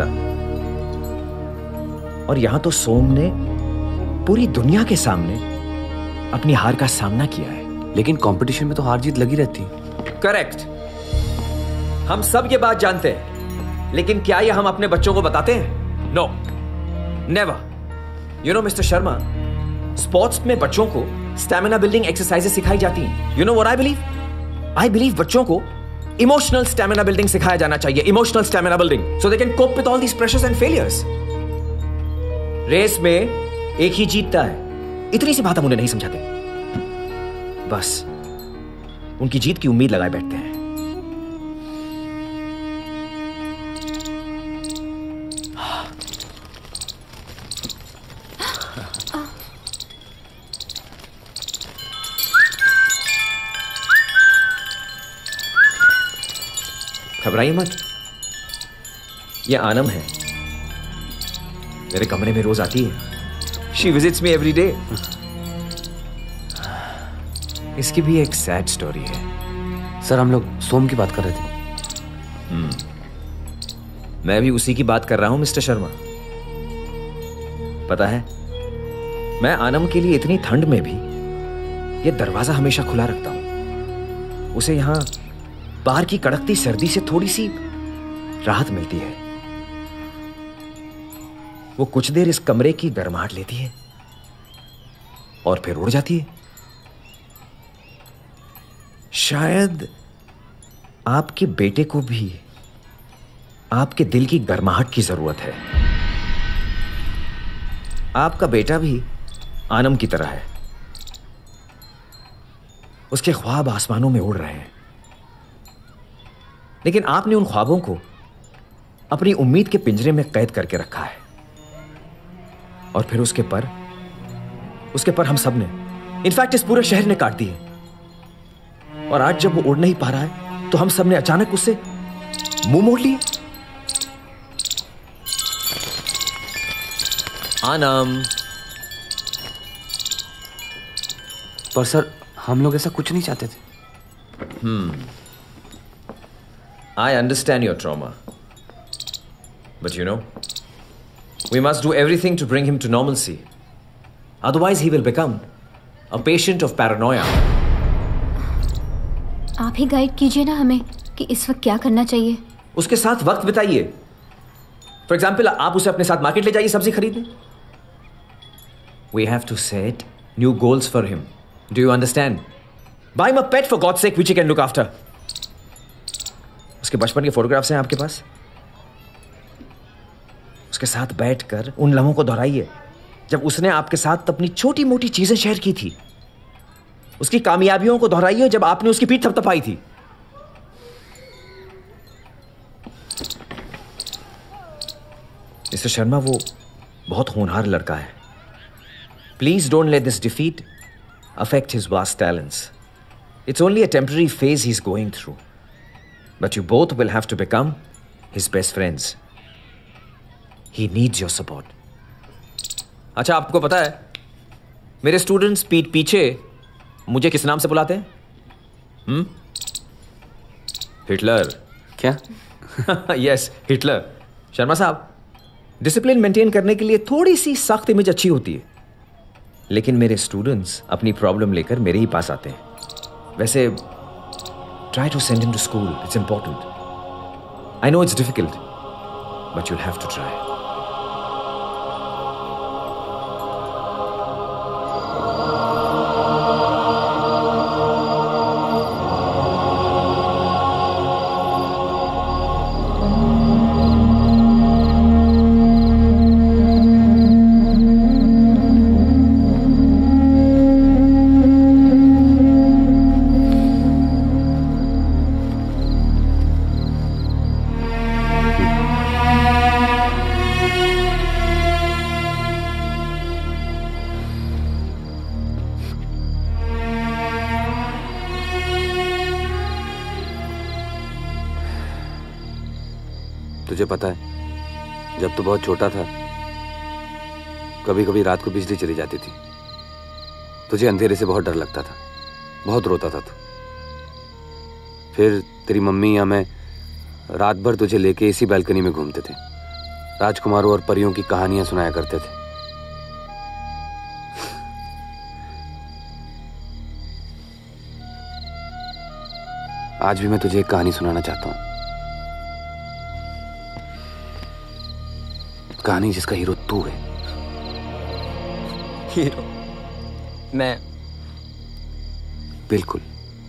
S3: और यहां तो सोम ने पूरी दुनिया के सामने अपनी हार का सामना किया है।
S23: लेकिन कंपटीशन में तो हार जीत लगी रहती है।
S3: करेक्ट, हम सब ये बात जानते हैं, लेकिन क्या ये हम अपने बच्चों को बताते हैं? No, never. You know mister Sharma, sports में बच्चों को स्टैमिना बिल्डिंग एक्सरसाइजेस सिखाई जाती हैं। You know what I believe? I believe बच्चों को इमोशनल स्टैमिना बिल्डिंग सिखाया जाना चाहिए, emotional stamina building, so they can cope with all these pressures and failures. Race में एक ही जीतता है, इतनी सी बात हम उन्हें नहीं समझाते, बस उनकी जीत की उम्मीद लगाए बैठते हैं। घबराइए मत, ये आनम है, मेरे कमरे में रोज आती है। She visits me every day. इसकी भी एक सैड स्टोरी है।
S23: सर, हम लोग सोम की बात कर रहे थे।
S3: हम्म, मैं भी उसी की बात कर रहा हूं मिस्टर शर्मा। पता है, मैं आनम के लिए इतनी ठंड में भी ये दरवाजा हमेशा खुला रखता हूं। उसे यहां बाहर की कड़कती सर्दी से थोड़ी सी राहत मिलती है। वो कुछ देर इस कमरे की गर्माहट लेती है और फिर उड़ जाती है। शायद आपके बेटे को भी आपके दिल की गर्माहट की जरूरत है। आपका बेटा भी आनम की तरह है, उसके ख्वाब आसमानों में उड़ रहे हैं, लेकिन आपने उन ख्वाबों को अपनी उम्मीद के पिंजरे में कैद करके रखा है। और फिर उसके पर उसके पर हम सब ने, इनफैक्ट इस पूरे शहर ने काट दी है। और आज जब वो उड़ नहीं पा रहा है तो हम सब ने अचानक उससे मुंह मोड़ लिए। आनम,
S23: पर सर, हम लोग ऐसा कुछ नहीं चाहते थे।
S3: हम्म I understand your trauma. But you know, we must do everything to bring him to normalcy. Otherwise, he will become a patient of paranoia.
S17: आप ही गाइड कीजिए ना हमें कि इस वक्त क्या करना चाहिए।
S3: उसके साथ वक्त बिताइए। फॉर एग्जाम्पल, आप उसे अपने साथ मार्केट ले जाइए सब्जी खरीदने। We have to set new goals for him. Do you understand? Buy him a pet for God's sake which he can look after. उसके बचपन के फोटोग्राफ्स हैं आपके पास? उसके साथ बैठकर उन लम्हों को दोहराइए जब उसने आपके साथ अपनी छोटी मोटी चीजें शेयर की थी। उसकी कामयाबियों को दोहराइए जब आपने उसकी पीठ थपथपाई थी। मिस्टर शर्मा वो बहुत होनहार लड़का है। Please don't let this defeat affect his vast talents. It's only a temporary phase he's going through. But you both will have to become his best friends. He needs your support. अच्छा, आपको पता है मेरे students पीठ पीछे मुझे किस नाम से बुलाते हैं? हम्म? हिटलर।
S23: क्या?
S3: Yes, Hitler. शर्मा साहब, डिसिप्लिन मेंटेन करने के लिए थोड़ी सी सख्त इमेज अच्छी होती है, लेकिन मेरे स्टूडेंट्स अपनी प्रॉब्लम लेकर मेरे ही पास आते हैं। वैसे try to send him to school, it's important. I know it's difficult, but you'll have to try.
S23: तुझे पता है, जब तू बहुत छोटा था कभी कभी रात को बिजली चली जाती थी, तुझे अंधेरे से बहुत डर लगता था, बहुत रोता था तू। फिर तेरी मम्मी या मैं रात भर तुझे लेके इसी बालकनी में घूमते थे, राजकुमारों और परियों की कहानियां सुनाया करते थे। आज भी मैं तुझे एक कहानी सुनाना चाहता हूं, कहानी जिसका हीरो तू है।
S5: हीरो? मैं?
S23: बिल्कुल।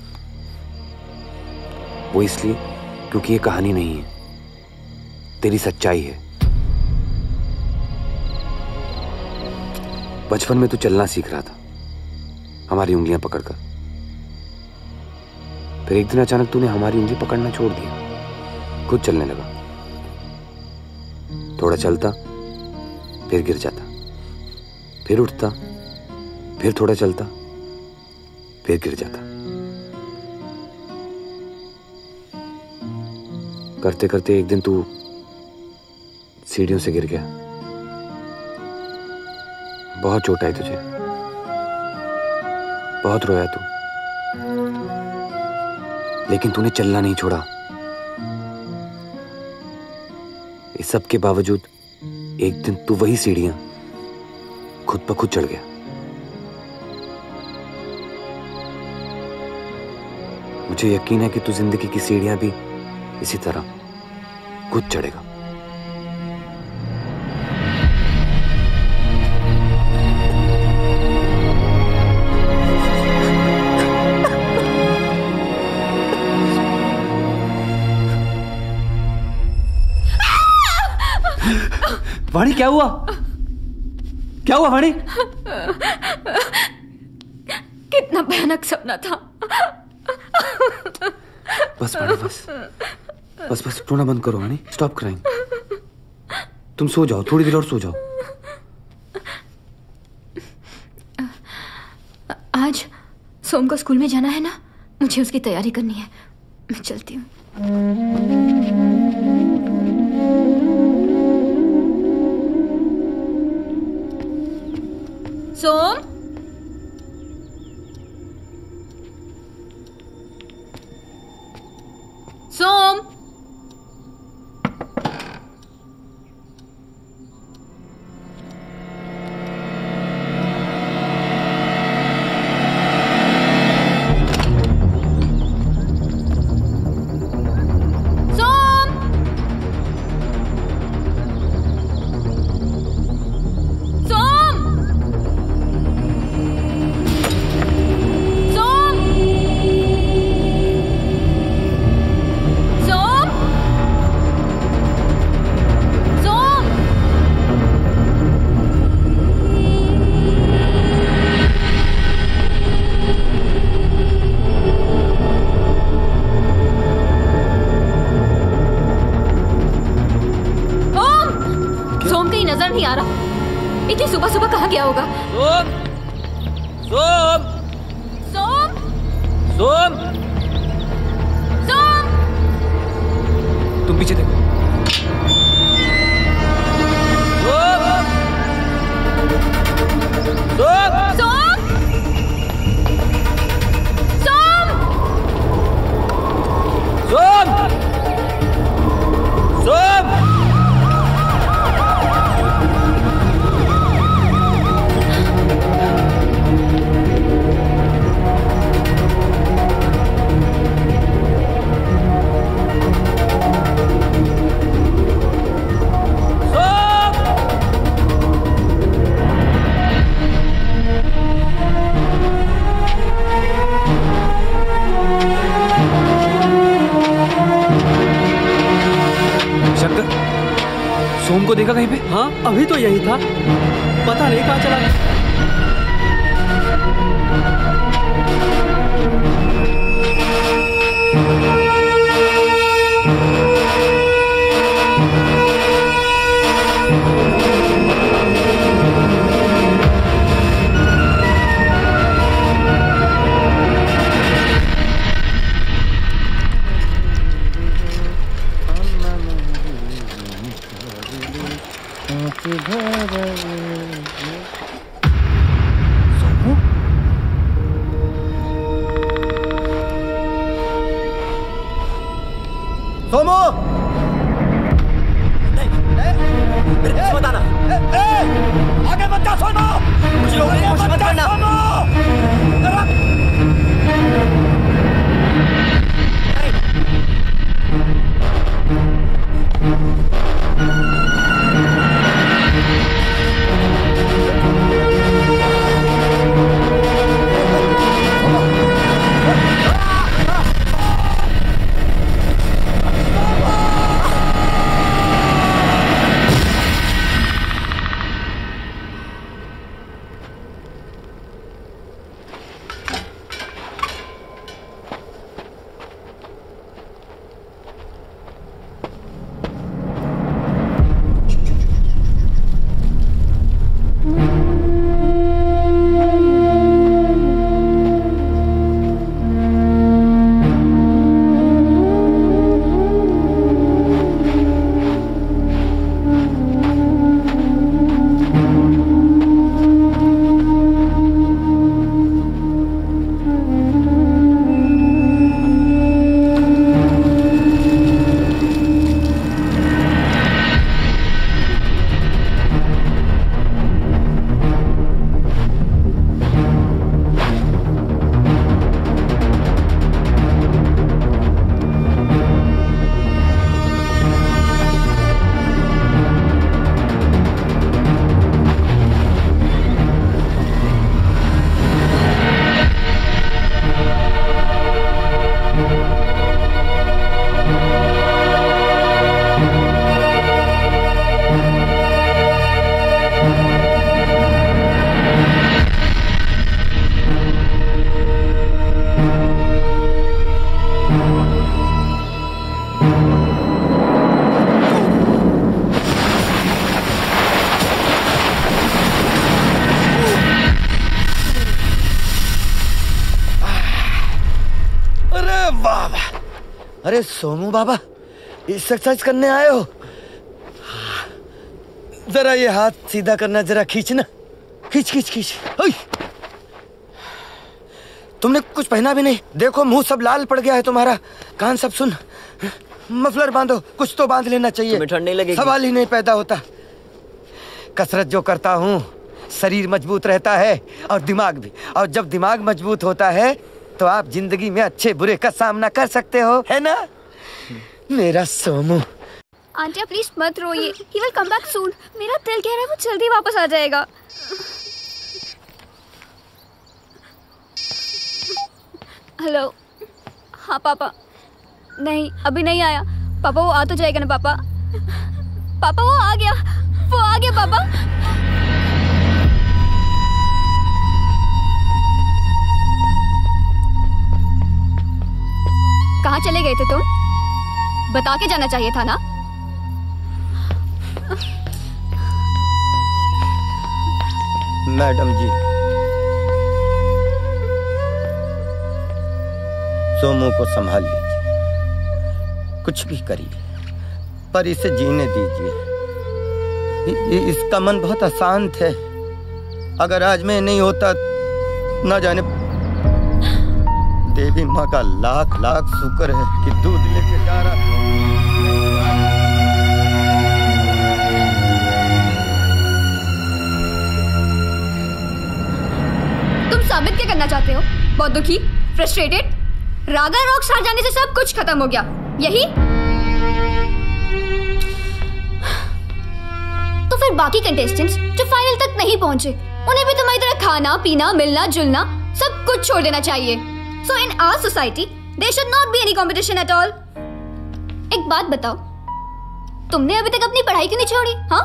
S23: वो इसलिए क्योंकि ये कहानी नहीं है, तेरी सच्चाई है। बचपन में तू चलना सीख रहा था हमारी उंगलियां पकड़कर, फिर एक दिन अचानक तूने हमारी उंगली पकड़ना छोड़ दिया, खुद चलने लगा। थोड़ा चलता, फिर गिर जाता, फिर उठता, फिर थोड़ा चलता, फिर गिर जाता। करते करते एक दिन तू सीढ़ियों से गिर गया। बहुत चोट आई तुझे, बहुत रोया तू, लेकिन तूने चलना नहीं छोड़ा। इस सब के बावजूद एक दिन तू वही सीढ़ियां खुद ब खुद चढ़ गया। मुझे यकीन है कि तू जिंदगी की सीढ़ियां भी इसी तरह खुद चढ़ेगा।
S19: वाणी, क्या हुआ? क्या हुआ वाणी?
S17: कितना भयानक सपना था।
S23: बस वाणी, बस बस बस रोना बंद करो वाणी, स्टॉप क्राइंग। तुम सो जाओ, थोड़ी देर और सो जाओ।
S17: आज सोम को स्कूल में जाना है ना, मुझे उसकी तैयारी करनी है। मैं चलती हूँ।
S10: सोम, सोम, सोम,
S17: नहीं आ रहा। इतनी सुबह सुबह कहाँ गया होगा?
S11: सोम, सोम,
S17: सोम,
S11: सोम,
S17: सोम।
S11: तुम पीछे देखो। सोम, सोम,
S17: सोम, सोम,
S11: सोम, सोम। सोम को देखा कहीं पे?
S19: हाँ, अभी तो यही था, पता नहीं कहाँ चला गया।
S14: सोमो,
S3: नहीं, मेरे कुछ मत आना।
S14: आगे मत जा सोमो,
S3: मुझे लोगों को कुछ मत करना।
S14: अरे सोमू बाबा, एक्सरसाइज करने आए हो? जरा ये हाथ सीधा करना, जरा खींचना, खींच खींच खींच। तुमने कुछ पहना भी नहीं, देखो मुंह सब लाल पड़ गया है तुम्हारा, कान सब सुन। मफलर बांधो, कुछ तो बांध लेना चाहिए,
S3: तुम्हें ठंड नहीं लगेगी?
S14: सवाल ही नहीं पैदा होता। कसरत जो करता हूँ शरीर मजबूत रहता है और दिमाग भी, और जब दिमाग मजबूत होता है तो आप जिंदगी में अच्छे बुरे का सामना कर सकते हो, है ना मेरा सोमू?
S6: आंटी प्लीज मत रोइए, he will come back soon। मेरा दिल कह रहा है वो जल्दी वापस आ जाएगा। हेलो, हाँ पापा। नहीं अभी नहीं आया पापा, वो आ तो जाएगा ना पापा। पापा वो आ गया, वो आ गया पापा। कहाँ चले गए थे तुम? बता के जाना चाहिए था ना।
S14: मैडम जी, सोमू को संभाल लीजिए, कुछ भी करिए, पर इसे जीने दीजिए। इ- इसका मन बहुत अशांत है। अगर आज मैं नहीं होता, ना जाने। देवी माँ का लाख लाख शुक्र है कि दूध लेके जा रहा।
S17: तुम साबित क्या करना चाहते हो? बहुत दुखी, फ्रस्ट्रेटेड? रागा रॉक स्टार जाने से सब कुछ खत्म हो गया, यही? तो फिर बाकी कंटेस्टेंट्स जो फाइनल तक नहीं पहुंचे, उन्हें भी तुम्हारी तरह खाना पीना मिलना जुलना सब कुछ छोड़ देना चाहिए। So in our society there should not be any competition at all. एक बात बताओ, तुमने अभी तक अपनी पढ़ाई क्यों नहीं छोड़ी? हाँ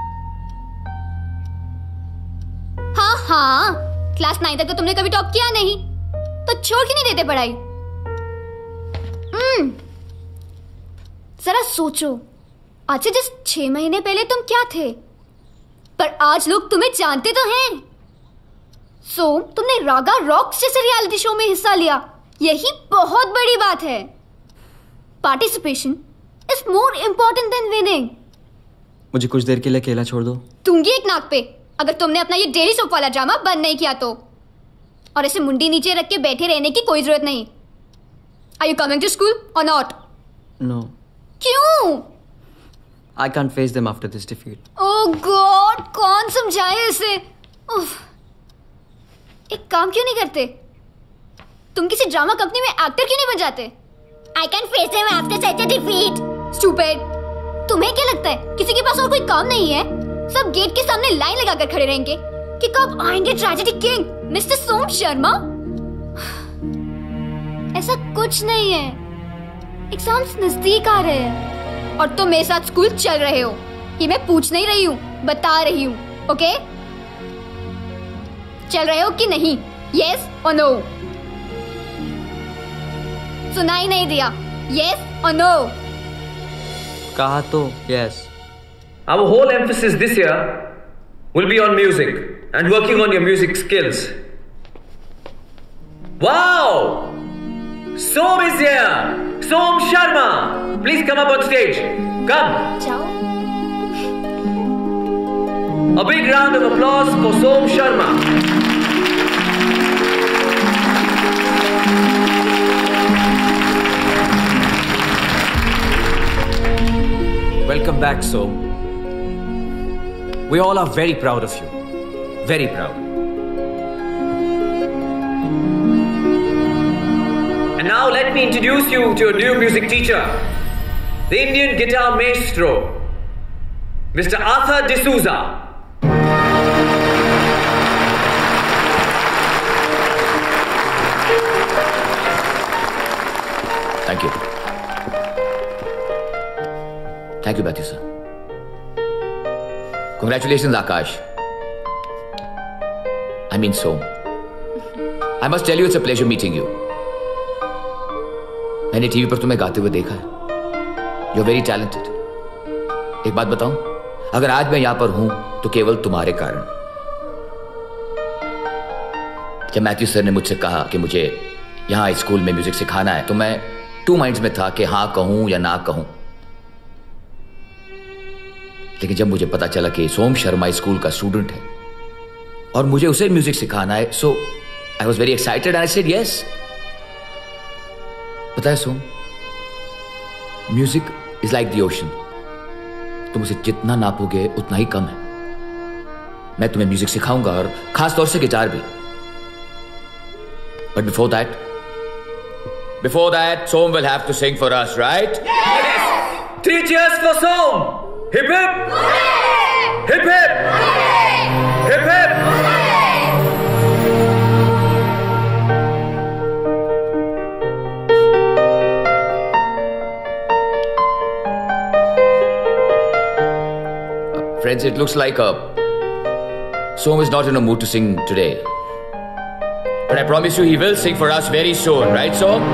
S17: हाँ हाँ, क्लास नाइन तक तो तुमने कभी टॉप किया नहीं, तो छोड़ क्यों नहीं देते पढ़ाई? हम्म, जरा सोचो, आज से जस्ट छह महीने पहले तुम क्या थे, पर आज लोग तुम्हें जानते तो हैं। सो so, तुमने रागा रॉक्स जैसे रियलिटी शो में हिस्सा लिया, यही बहुत बड़ी बात है। Participation is more important than winning.
S5: मुझे कुछ देर के लिए अकेला छोड़ दो।
S17: दूंगी एक नाक पे, अगर तुमने अपना ये डेली सोप वाला ड्रामा बंद नहीं किया तो। और ऐसे मुंडी नीचे रख के बैठे रहने की कोई जरूरत नहीं। Are you coming to school or not?
S5: No.
S17: क्यों?
S5: I can't face them after this defeat.
S17: Oh God, कौन समझाए इसे? उफ, एक काम क्यों नहीं करते? तुम किसी ड्रामा कंपनी में एक्टर क्यों नहीं बन जाते? I can face them after such a defeat. Stupid. तुम्हें क्या लगता है किसी के पास और कोई काम नहीं है? सब गेट के सामने लाइन लगाकर खड़े रहेंगे कि कब आएंगे tragedy king mister Som Sharma? ऐसा कुछ नहीं है। एग्जाम्स नजदीक आ रहे हैं और तुम मेरे साथ स्कूल चल रहे हो। ये मैं पूछ नहीं रही हूँ, बता रही हूँ। ओके, चल रहे हो कि नहीं? यस और नो? सुनाई नहीं दिया? यस और नो?
S5: कहा तो yes.
S3: Our whole emphasis this year will be on music and working on your music skills. Wow! Som is here! Som Sharma! Please come up on stage. Come!
S17: Ciao.
S3: A big round of applause for Som Sharma. Welcome back, Som. We all are very proud of you. Very proud. And now let me introduce you to your new music teacher, the Indian guitar maestro, Mister Arthur D'Souza.
S1: Thank you. Thank you, Matthew, sir. Congratulations, Akash. I mean, Som. I must tell you, it's a pleasure meeting you. मैंने TV पर तुम्हें गाते हुए देखा है। You're very talented. एक बात बताऊं, अगर आज मैं यहां पर हूं तो केवल तुम्हारे कारण। जब मैथ्यू सर ने मुझसे कहा कि मुझे यहां स्कूल में म्यूजिक सिखाना है तो मैं टू माइंड्स में था कि हां कहूं या ना कहूं। लेकिन जब मुझे पता चला कि सोम शर्मा स्कूल का स्टूडेंट है और मुझे उसे म्यूजिक सिखाना है, so I was very excited and I said yes. पता है Som, music is like the ocean. तुम उसे जितना नापोगे उतना ही कम है। मैं तुम्हें म्यूजिक सिखाऊंगा और खास तौर से गिटार भी। But before that before that Som will have to sing for us, right?
S3: Three cheers for Som! Hip hip! Hip hip! Hip hip!
S1: Friends, it looks like uh, Som is not in a mood to sing today. But I promise you he will sing for us very soon, right, Som?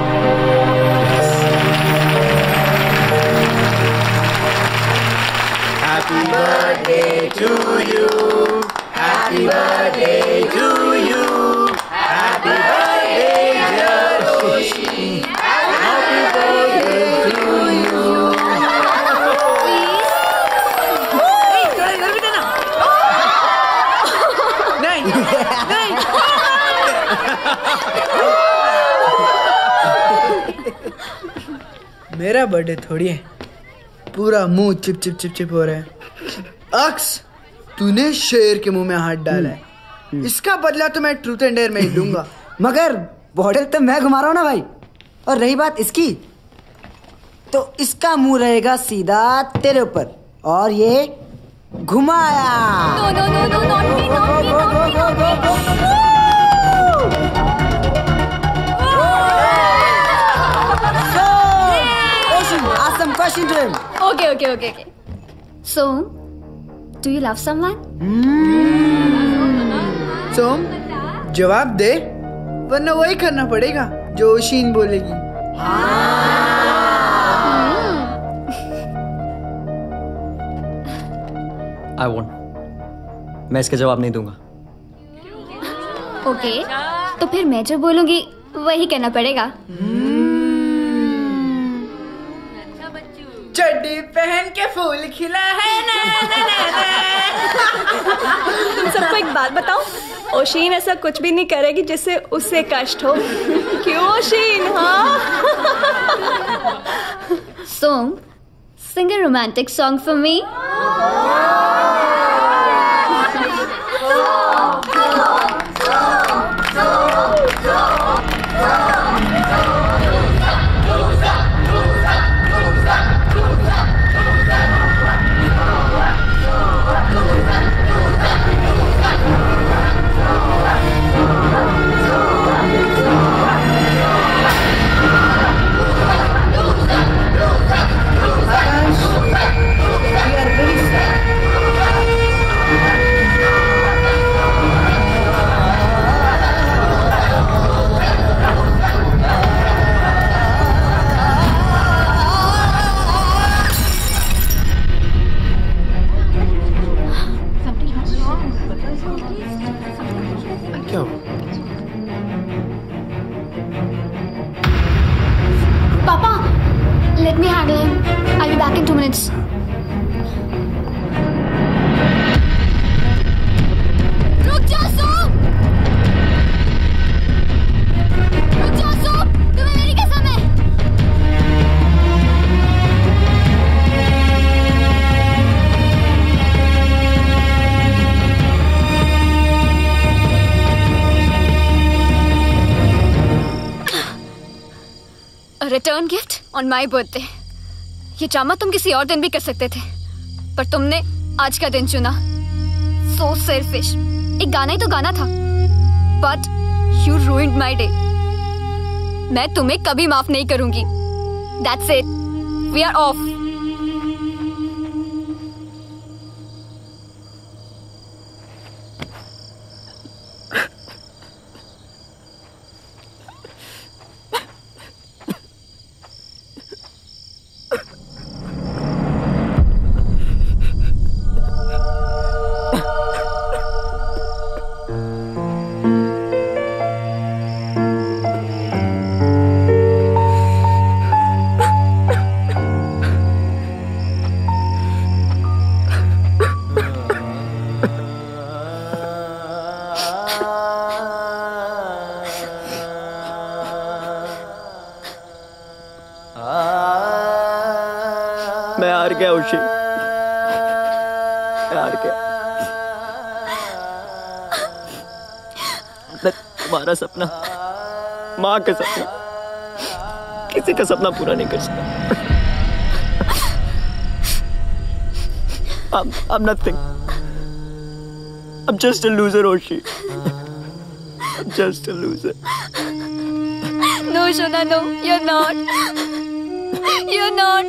S4: Happy birthday to you. Happy birthday
S9: मेरा birthday थोड़ी है, पूरा मुंह chip chip chip chip हो रहा है। अक्स, तूने शेर के मुंह में हाथ डाला है, इसका बदला तो मैं ट्रूथ एंड डेयर में ही दूंगा।
S7: मगर बॉर्डर तो मैं घुमा रहा हूँ ना भाई। और रही बात इसकी, तो इसका मुंह रहेगा सीधा तेरे ऊपर और ये घुमाया।
S17: No no no no naughty naughty naughty
S7: Ask some question to him.
S6: Okay, okay, okay, okay. So, do you love someone?
S9: Som, जवाब दे, वरना वही करना पड़ेगा जो ओशीन बोलेगी।
S5: I won't. मैं इसका जवाब नहीं दूंगा।
S6: ओके, तो फिर मैं जो बोलूंगी वही कहना पड़ेगा।
S9: चड्डी पहन के फूल खिला है ना, ना, ना, ना।
S10: तुम सबको एक बात बताओ, ओशीन ऐसा कुछ भी नहीं करेगी जिससे उससे कष्ट हो। क्यों ओशीन? हाँ।
S6: Soam, sing a romantic song for me. Return gift on my birthday. ये ड्रामा तुम किसी और दिन भी कर सकते थे, पर तुमने आज का दिन चुना। So selfish. एक गाना ही तो गाना था, but you ruined my day. मैं तुम्हें कभी माफ नहीं करूंगी। That's it, we are off.
S5: तुम्हारा सपना, माँ का सपना, किसी का सपना पूरा नहीं कर सकता। I'm, I'm nothing. I'm just a loser, Oshi. I'm just a loser.
S6: No, Shona, no, you're not. You're not.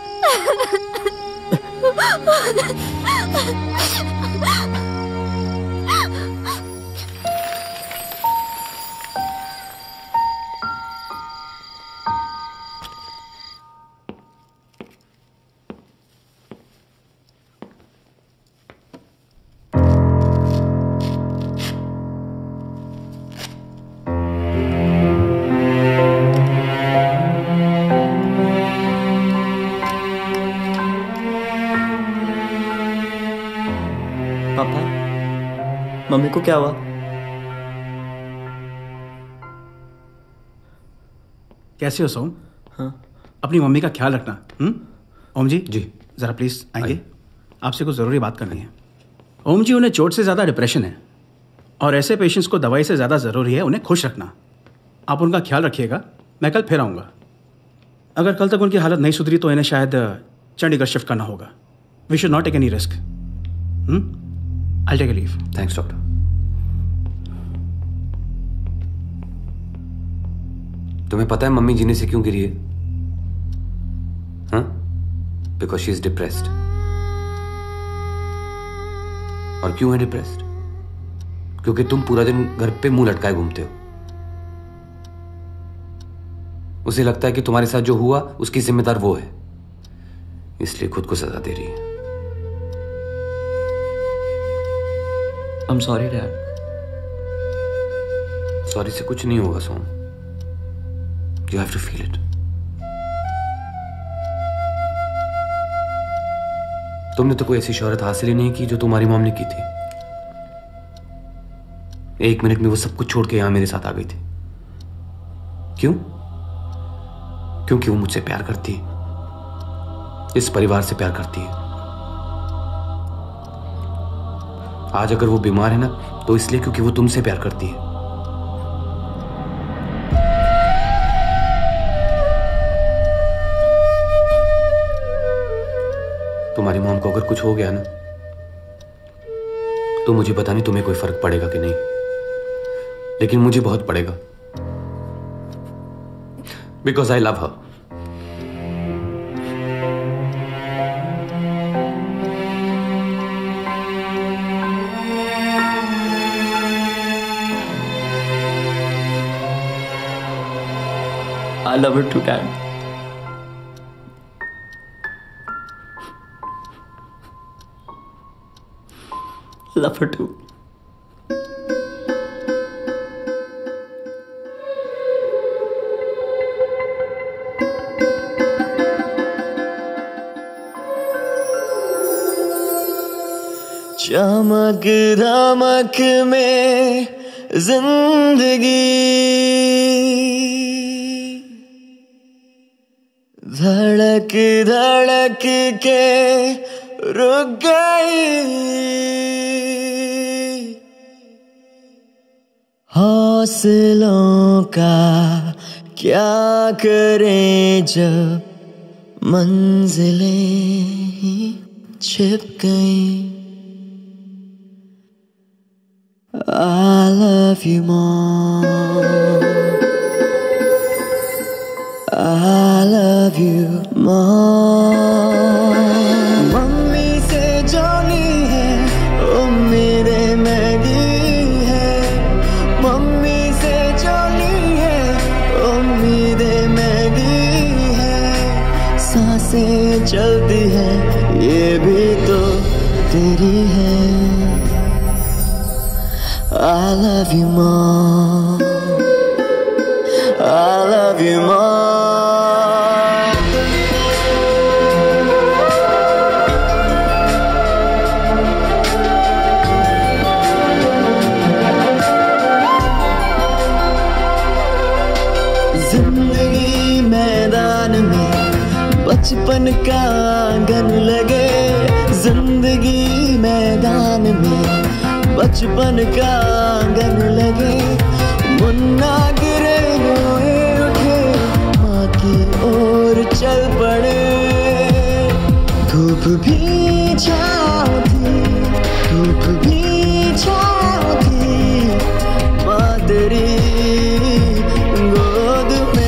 S5: Mummy को क्या हुआ?
S21: कैसे हो सोम?
S5: हाँ,
S21: अपनी मम्मी का ख्याल रखना। हम्म ओम जी
S23: जी
S21: जरा प्लीज आएंगे, आपसे कुछ जरूरी बात करनी है। ओम जी, उन्हें चोट से ज्यादा डिप्रेशन है और ऐसे पेशेंट्स को दवाई से ज्यादा जरूरी है उन्हें खुश रखना। आप उनका ख्याल रखिएगा, मैं कल फिर आऊंगा। अगर कल तक उनकी हालत नहीं सुधरी तो इन्हें शायद चंडीगढ़ शिफ्ट करना होगा। We should not take any risk. Hmm I take a leave.
S23: Thanks doctor. तुम्हें पता है मम्मी जीने से क्यों गिरी है? हाँ, बिकॉज शी इज डिप्रेस्ड। और क्यों है डिप्रेस्ड? क्योंकि तुम पूरा दिन घर पे मुंह लटकाए घूमते हो। उसे लगता है कि तुम्हारे साथ जो हुआ उसकी जिम्मेदार वो है, इसलिए खुद को सजा दे रही है।
S5: I'm sorry, Dad.
S23: सॉरी से कुछ नहीं होगा सोम। You have to feel it. तुमने तो कोई ऐसी शोहरत हासिल ही नहीं की जो तुम्हारी मॉम ने की थी। एक मिनट में वो सब कुछ छोड़ के यहां मेरे साथ आ गई थी। क्यों? क्योंकि वो मुझसे प्यार करती है, इस परिवार से प्यार करती है। आज अगर वो बीमार है ना तो इसलिए क्योंकि वो तुमसे प्यार करती है। तुम्हारी मॉम को अगर कुछ हो गया ना तो मुझे पता नहीं तुम्हें कोई फर्क पड़ेगा कि नहीं, लेकिन मुझे बहुत पड़ेगा, because I love her.
S5: I love her too, Dad. Love her too.
S4: चमक धमक में जिंदगी धड़क धड़क के रुक गई। हौसलों का क्या करें जब मंजिलें ही छिप गई। I love you more, I love you more। Mummy से जोली है उम्मीदें महंगी है, मम्मी से जोली है उम्मीदें महंगी है। सांसें चलती है ये भी तो तेरी है। I love you more, I love you more। जिंदगी मैदान में बचपन का आंगन लगे, जिंदगी मैदान में बचपन का आंगन लगे। मुन्ना गिरे रोए उठे माँ की ओर चल पड़े। धूप भी छाँव थी, धूप भी छाँव थी माँ तेरी गोद में।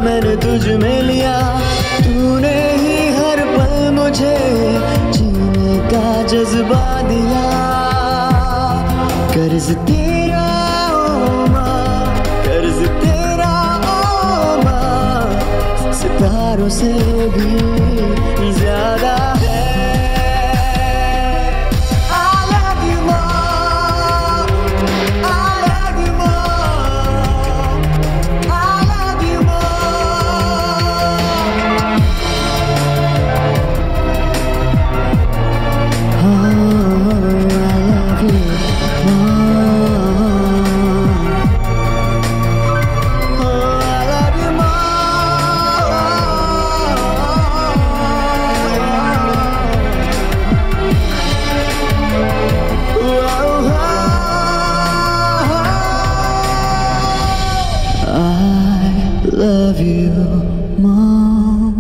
S4: मैंने तुझ में लिया, तूने ही हर पल मुझे जीने का जज्बा दिया। कर्ज तेरा ओ माँ, कर्ज तेरा ओ माँ, सितारों से भी ज्यादा है। Love you, Mom.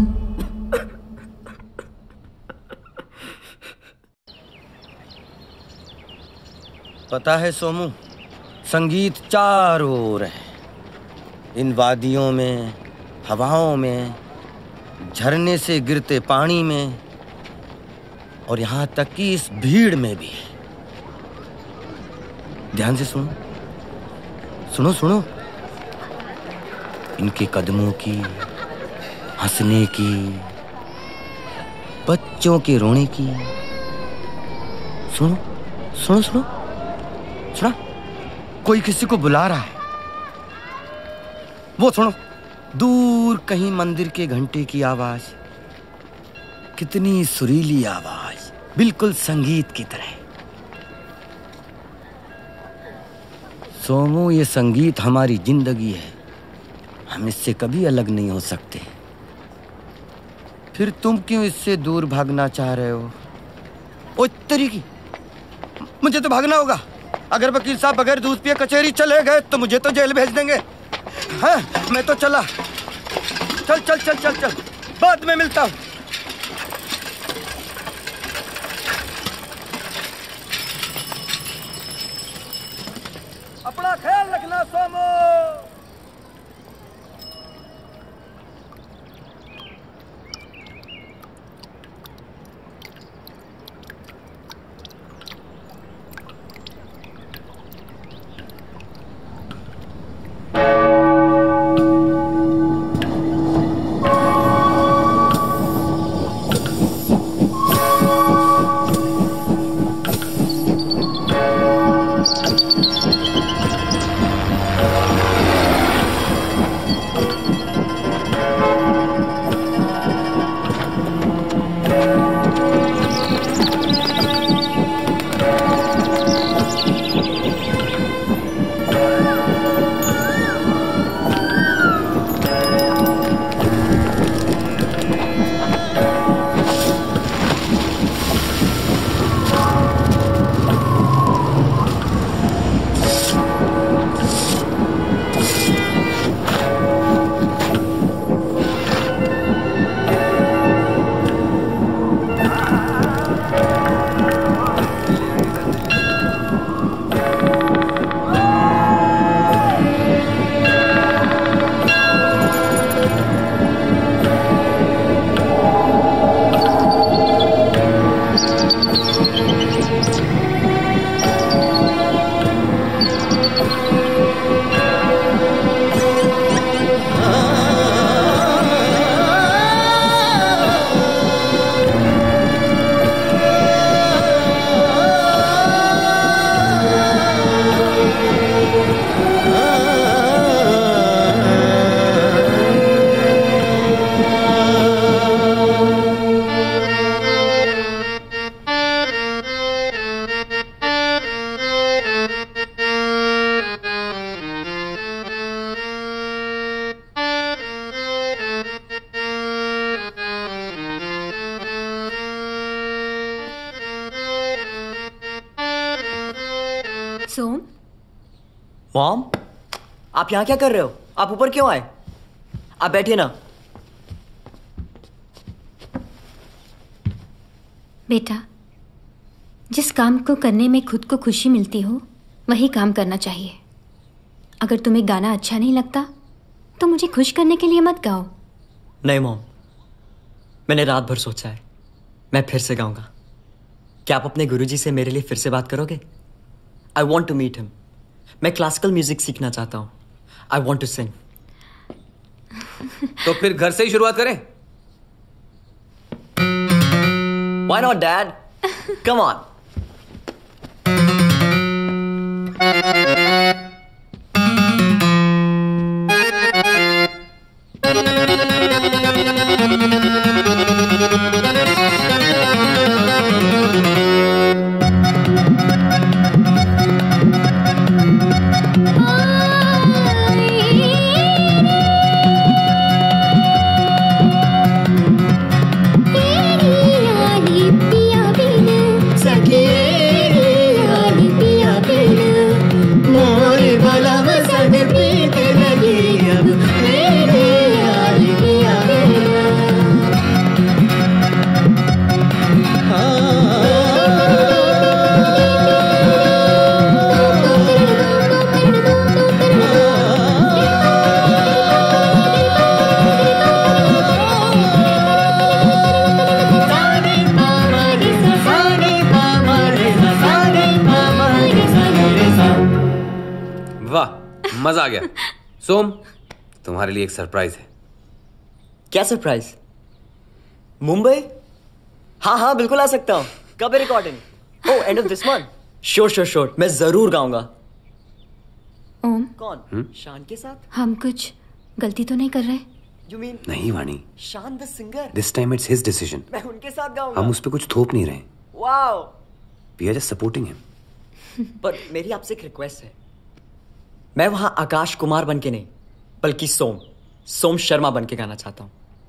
S14: पता है सोमू, संगीत चारों ओर है। इन वादियों में, हवाओं में, झरने से गिरते पानी में, और यहाँ तक कि इस भीड़ में भी है। ध्यान से सुनो, सुनो सुनो। इनके कदमों की, हंसने की, बच्चों के रोने की। सुनो सुनो सुनो सुना, कोई किसी को बुला रहा है। वो सुनो, दूर कहीं मंदिर के घंटे की आवाज, कितनी सुरीली आवाज, बिल्कुल संगीत की तरह। सोमू, ये संगीत हमारी जिंदगी है, हम इससे कभी अलग नहीं हो सकते। फिर तुम क्यों इससे दूर भागना चाह रहे हो? ओ तेरी की, मुझे तो भागना होगा। अगर वकील साहब बगैर दूध पिए कचहरी चले गए तो मुझे तो जेल भेज देंगे। हाँ, मैं तो चला। चल चल चल चल चल, बाद में मिलता हूँ। अपना ख्याल रखना सोमो।
S17: सोम,
S5: मॉम, आप यहाँ क्या कर रहे हो? आप ऊपर क्यों आए? आप बैठिए ना।
S17: बेटा, जिस काम को करने में खुद को खुशी मिलती हो वही काम करना चाहिए। अगर तुम्हें गाना अच्छा नहीं लगता तो मुझे खुश करने के लिए मत गाओ।
S5: नहीं मॉम, मैंने रात भर सोचा है, मैं फिर से गाऊंगा। क्या आप अपने गुरुजी से मेरे लिए फिर से बात करोगे? I want to meet him. मैं क्लासिकल म्यूजिक सीखना चाहता हूँ। I want to sing.
S23: तो फिर घर से ही शुरुआत करें?
S5: Why not, Dad? Come on.
S23: मजा आ गया। सोम, तुम्हारे लिए एक सरप्राइज है।
S5: क्या सरप्राइज? मुंबई? हाँ हाँ बिल्कुल आ सकता हूँ। कब है recording? Oh, end of this month. Sure sure sure, मैं जरूर गाऊंगा।
S17: ओम,
S5: कौन? हुँ? शान के साथ?
S17: हम कुछ गलती तो नहीं कर रहे?
S5: You mean
S23: नहीं Vani,
S5: Shaan the singer?
S23: This time it's his decision.
S5: मैं उनके साथ गाऊंगा।
S23: हम उस पे कुछ थोप नहीं रहे।
S5: Wow.
S23: We are just supporting him.
S5: पर मेरी आपसे एक रिक्वेस्ट है। मैं वहां आकाश कुमार बन के नहीं, बल्कि सोम सोम शर्मा बन के गाना चाहता हूं।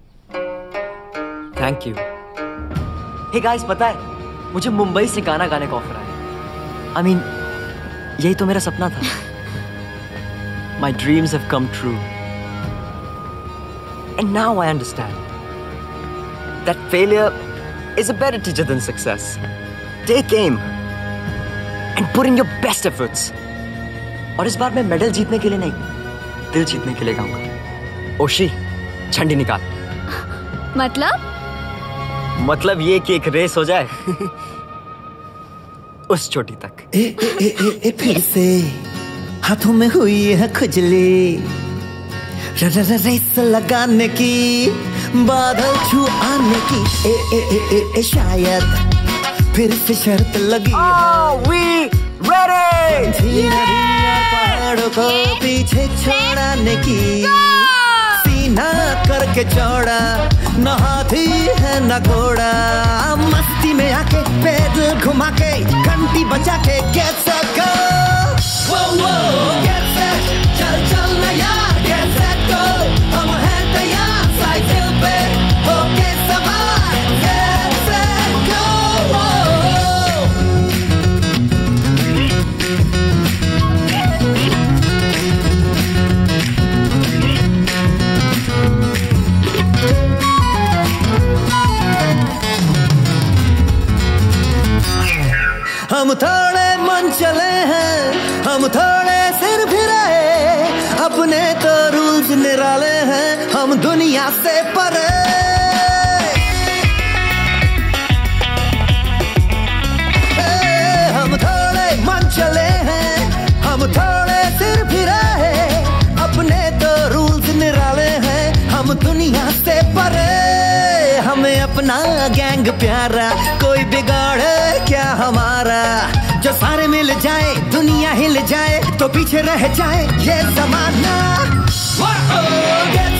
S5: Thank you. हे गाइस, पता है मुझे मुंबई से गाना गाने का ऑफर आया। आई मीन, यही तो मेरा सपना था। My dreams have come true and now I understand that failure is a better teacher than success. Take em and put in your best efforts. और इस बार मैं मेडल जीतने के लिए नहीं, दिल जीतने के लिए गाऊंगा। ओशी, झंडी निकाल।
S6: मतलब?
S5: मतलब ये कि एक रेस हो जाए उस चोटी तक।
S13: ए, ए, ए, ए, ए, फिर से हाथों में हुई है खुजली, र, र, र, रेस लगाने की, बादल छू आने की। ए, ए, ए, ए, ए, शायद फिर से शर्त लगी।
S5: Are we ready?
S13: पहाड़ों को पीछे छोड़ाने की, सीना करके चौड़ा, न हाथी है न घोड़ा। मस्ती में आके पैदल घुमा के, घंटी बजा के get set go, whoa whoa, get set, चल चल ना यार, get set go, हम हैं तैयार, साइकिल पे होके सवार, get set go, हम थोड़े मन चले हैं, हम थोड़े सिर फिराए, अपने तो रूल्स निराले हैं, हम दुनिया से परे। हम थोड़े मन चले हैं, हम थोड़े सिर फिराए, अपने तो रूल्स निराले हैं, हम दुनिया से परे। हमें अपना गैंग प्यारा, कोई बिगाड़े क्या हमारा। जो सारे मिल जाए, दुनिया हिल जाए, तो पीछे रह जाए ये जमाना।